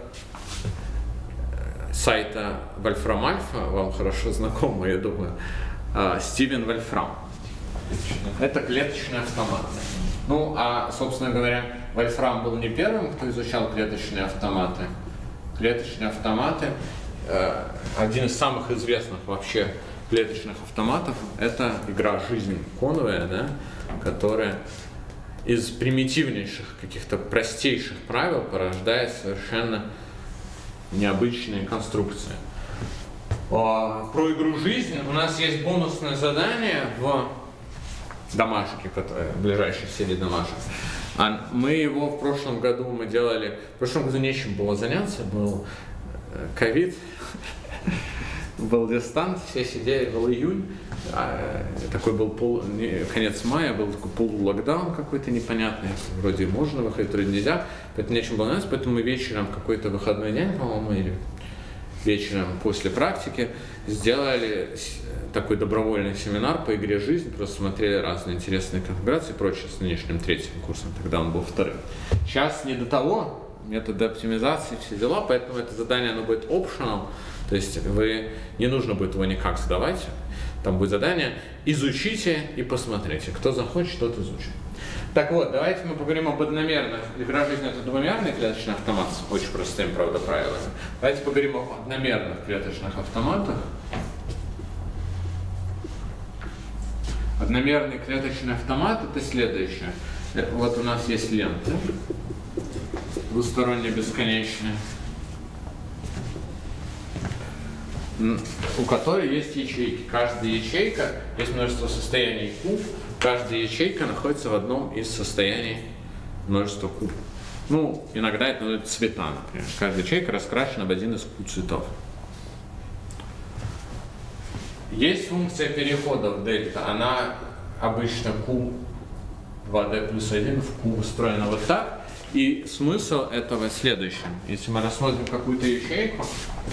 сайта Вольфрам Альфа, вам хорошо знакомый, я думаю, Стивен Вольфрам. Это клеточный автомат. Ну, а, собственно говоря, Вольфрам был не первым, кто изучал клеточные автоматы. Клеточные автоматы, э, один из самых известных вообще клеточных автоматов, это игра «Жизнь Конвея», да, которая из примитивнейших, каких-то простейших правил порождает совершенно необычные конструкции. Про игру «Жизнь» у нас есть бонусное задание в домашке, которое в ближайшей серии домашек. А мы его в прошлом году мы делали, в прошлом году нечем было заняться, был ковид, был дистант, все сидели, был июнь, а, такой был пол, не, конец мая, был такой полулокдаун какой-то непонятный, вроде можно выходить, вроде нельзя, поэтому нечем было заняться, поэтому мы вечером какой-то выходной день, по-моему, или вечером после практики сделали такой добровольный семинар по игре «Жизнь», просто смотрели разные интересные конфигурации и прочее с нынешним третьим курсом, тогда он был вторым. Сейчас не до того, методы оптимизации, все дела, поэтому это задание оно будет optional, то есть вы, не нужно будет его никак сдавать, там будет задание «изучите и посмотрите», кто захочет, тот изучит. Так вот, давайте мы поговорим об одномерных. Игра «Жизнь» — это двумерный клеточный автомат с очень простыми, правда, правилами. Давайте поговорим об одномерных клеточных автоматах. Одномерный клеточный автомат — это следующее. Вот у нас есть лента, двусторонне бесконечная, у которой есть ячейки. Каждая ячейка, есть множество состояний Q, каждая ячейка находится в одном из состояний множества Q. Ну, иногда это называют цвета, например. Каждая ячейка раскрашена в один из Q цветов. Есть функция перехода в дельта, она обычно Q два дэ плюс один в Q устроена вот так. И смысл этого следующий. Если мы рассмотрим какую-то ячейку,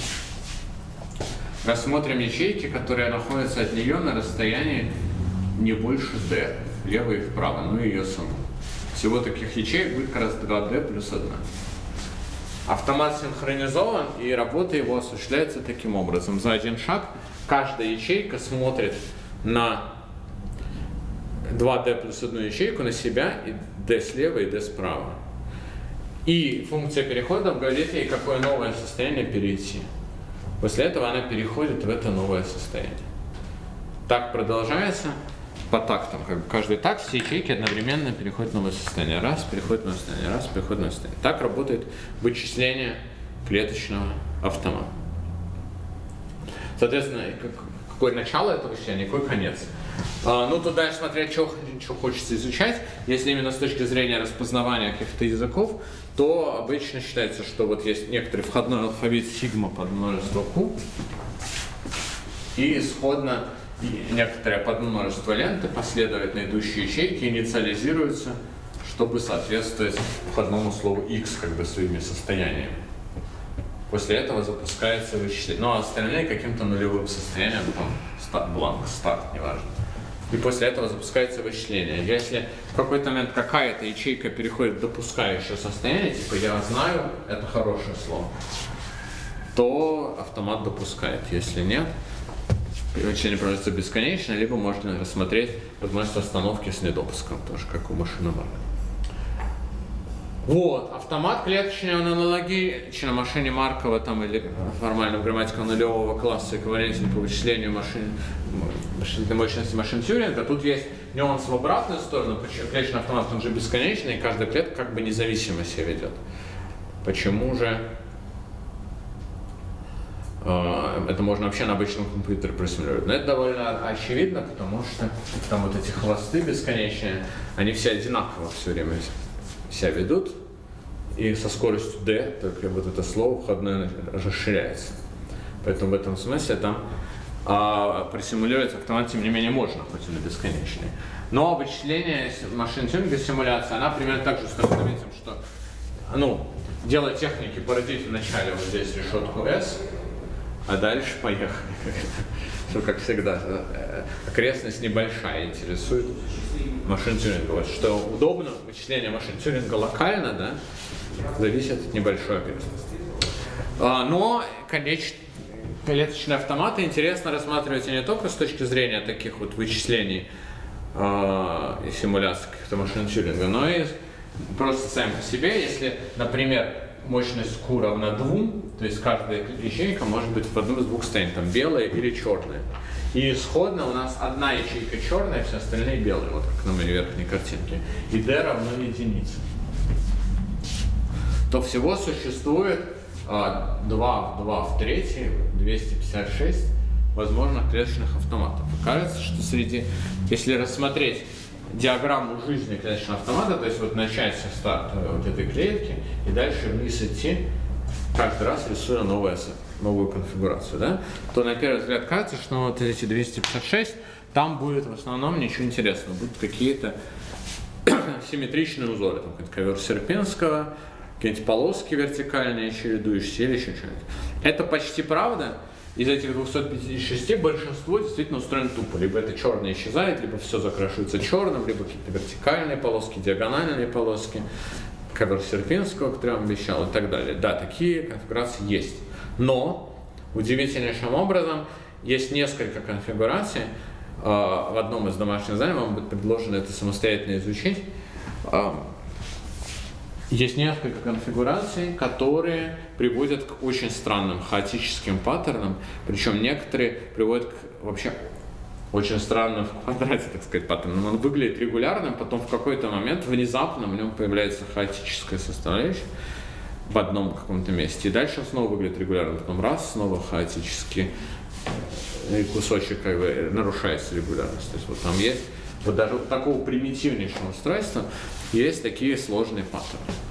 рассмотрим ячейки, которые находятся от нее на расстоянии не больше d, влево и вправо, ну и ее саму. Всего таких ячеек будет как раз два дэ плюс один. Автомат синхронизован, и работа его осуществляется таким образом. За один шаг каждая ячейка смотрит на два дэ плюс одну ячейку, на себя, и d слева, и d справа. И функция перехода говорит ей, какое новое состояние перейти. После этого она переходит в это новое состояние. Так продолжается по тактам. Как бы каждый такт, все ячейки одновременно переходят в новое состояние. Раз, переходит в новое состояние, раз, переходит в новое состояние. Так работает вычисление клеточного автомата. Соответственно, какое начало этого вычисления, какой конец. А, ну, тут дальше смотреть, что, что хочется изучать. Если именно с точки зрения распознавания каких-то языков, то обычно считается, что вот есть некоторый входной алфавит сигма под множество Q, и исходно некоторое подмножество ленты, последовательно идущие ячейки, инициализируются, чтобы соответствовать входному слову x как бы своими состояниями. После этого запускается вычисление. Ну а остальные каким-то нулевым состоянием, там, старт, бланк, старт, неважно. И после этого запускается вычисление. Если в какой-то момент какая-то ячейка переходит в допускающее состояние, типа «я знаю», это хорошее слово, то автомат допускает. Если нет, вычисление проводится бесконечно, либо можно рассмотреть возможность остановки с недопуском, тоже как у машины Маркова. Вот, автомат клеточный, он аналогичен машине Маркова там, или формальным грамматикам нулевого класса эквивалентен по вычислению машин, машинной мощности машин Тьюринга. Тут есть нюанс в обратную сторону, почему клеточный автомат он же бесконечный, и каждая клетка как бы независимо себя ведет. Почему же э, это можно вообще на обычном компьютере просимулировать? Но это довольно очевидно, потому что там вот эти хвосты бесконечные, они все одинаково все время себя ведут, и со скоростью d, только вот это слово входное расширяется. Поэтому в этом смысле там а, просимулировать автомат тем не менее можно, хоть он и бесконечный. Но вычисление машин Тьюринга, симуляция, она примерно так же устроена, видим, что ну, дело техники породить вначале вот здесь решетку S, а дальше поехали. Что, как всегда, окрестность небольшая интересует машин Тьюринга. Вот, что удобно, вычисление машин Тьюринга локально, да, зависит от небольшой окрестности. А, но конечно, клеточные автоматы интересно рассматривать не только с точки зрения таких вот вычислений а, и симуляций каких-то машин Тьюринга, но и просто сами по себе, если, например, мощность Q равна двум, то есть каждая ячейка может быть в одном из двух состояний, там белая или черная. И исходно у нас одна ячейка черная, все остальные белые, вот как на моей верхней картинке. И d равно единице. То всего существует а, два в два в третьей, двести пятьдесят шесть возможных клеточных автоматов. И кажется, что среди, если рассмотреть диаграмму жизни клеточного автомата, то есть вот начать со старта вот этой клетки и дальше вниз идти, каждый раз рисуя новую, новую конфигурацию, да, то на первый взгляд кажется, что вот эти двести пятьдесят шесть, там будет в основном ничего интересного, будут какие-то симметричные узоры, там какой-то ковер Серпинского, какие-нибудь полоски вертикальные, чередующиеся или еще что-нибудь. Это почти правда. Из этих двухсот пятидесяти шести большинство действительно устроено тупо. Либо это черное исчезает, либо все закрашивается черным, либо какие-то вертикальные полоски, диагональные полоски, ковер Серпинского, который я вам обещал, и так далее. Да, такие конфигурации есть. Но удивительнейшим образом есть несколько конфигураций. В одном из домашних заданий вам будет предложено это самостоятельно изучить. Есть несколько конфигураций, которые приводят к очень странным хаотическим паттернам, причем некоторые приводят к вообще очень странным в квадрате, так сказать, паттернам. Он выглядит регулярным, потом в какой-то момент внезапно в нем появляется хаотическая составляющая в одном каком-то месте, и дальше он снова выглядит регулярным, потом раз, снова хаотически кусочек как бы нарушается регулярность. То есть вот там есть, вот даже у такого примитивнейшего устройства есть такие сложные паттерны.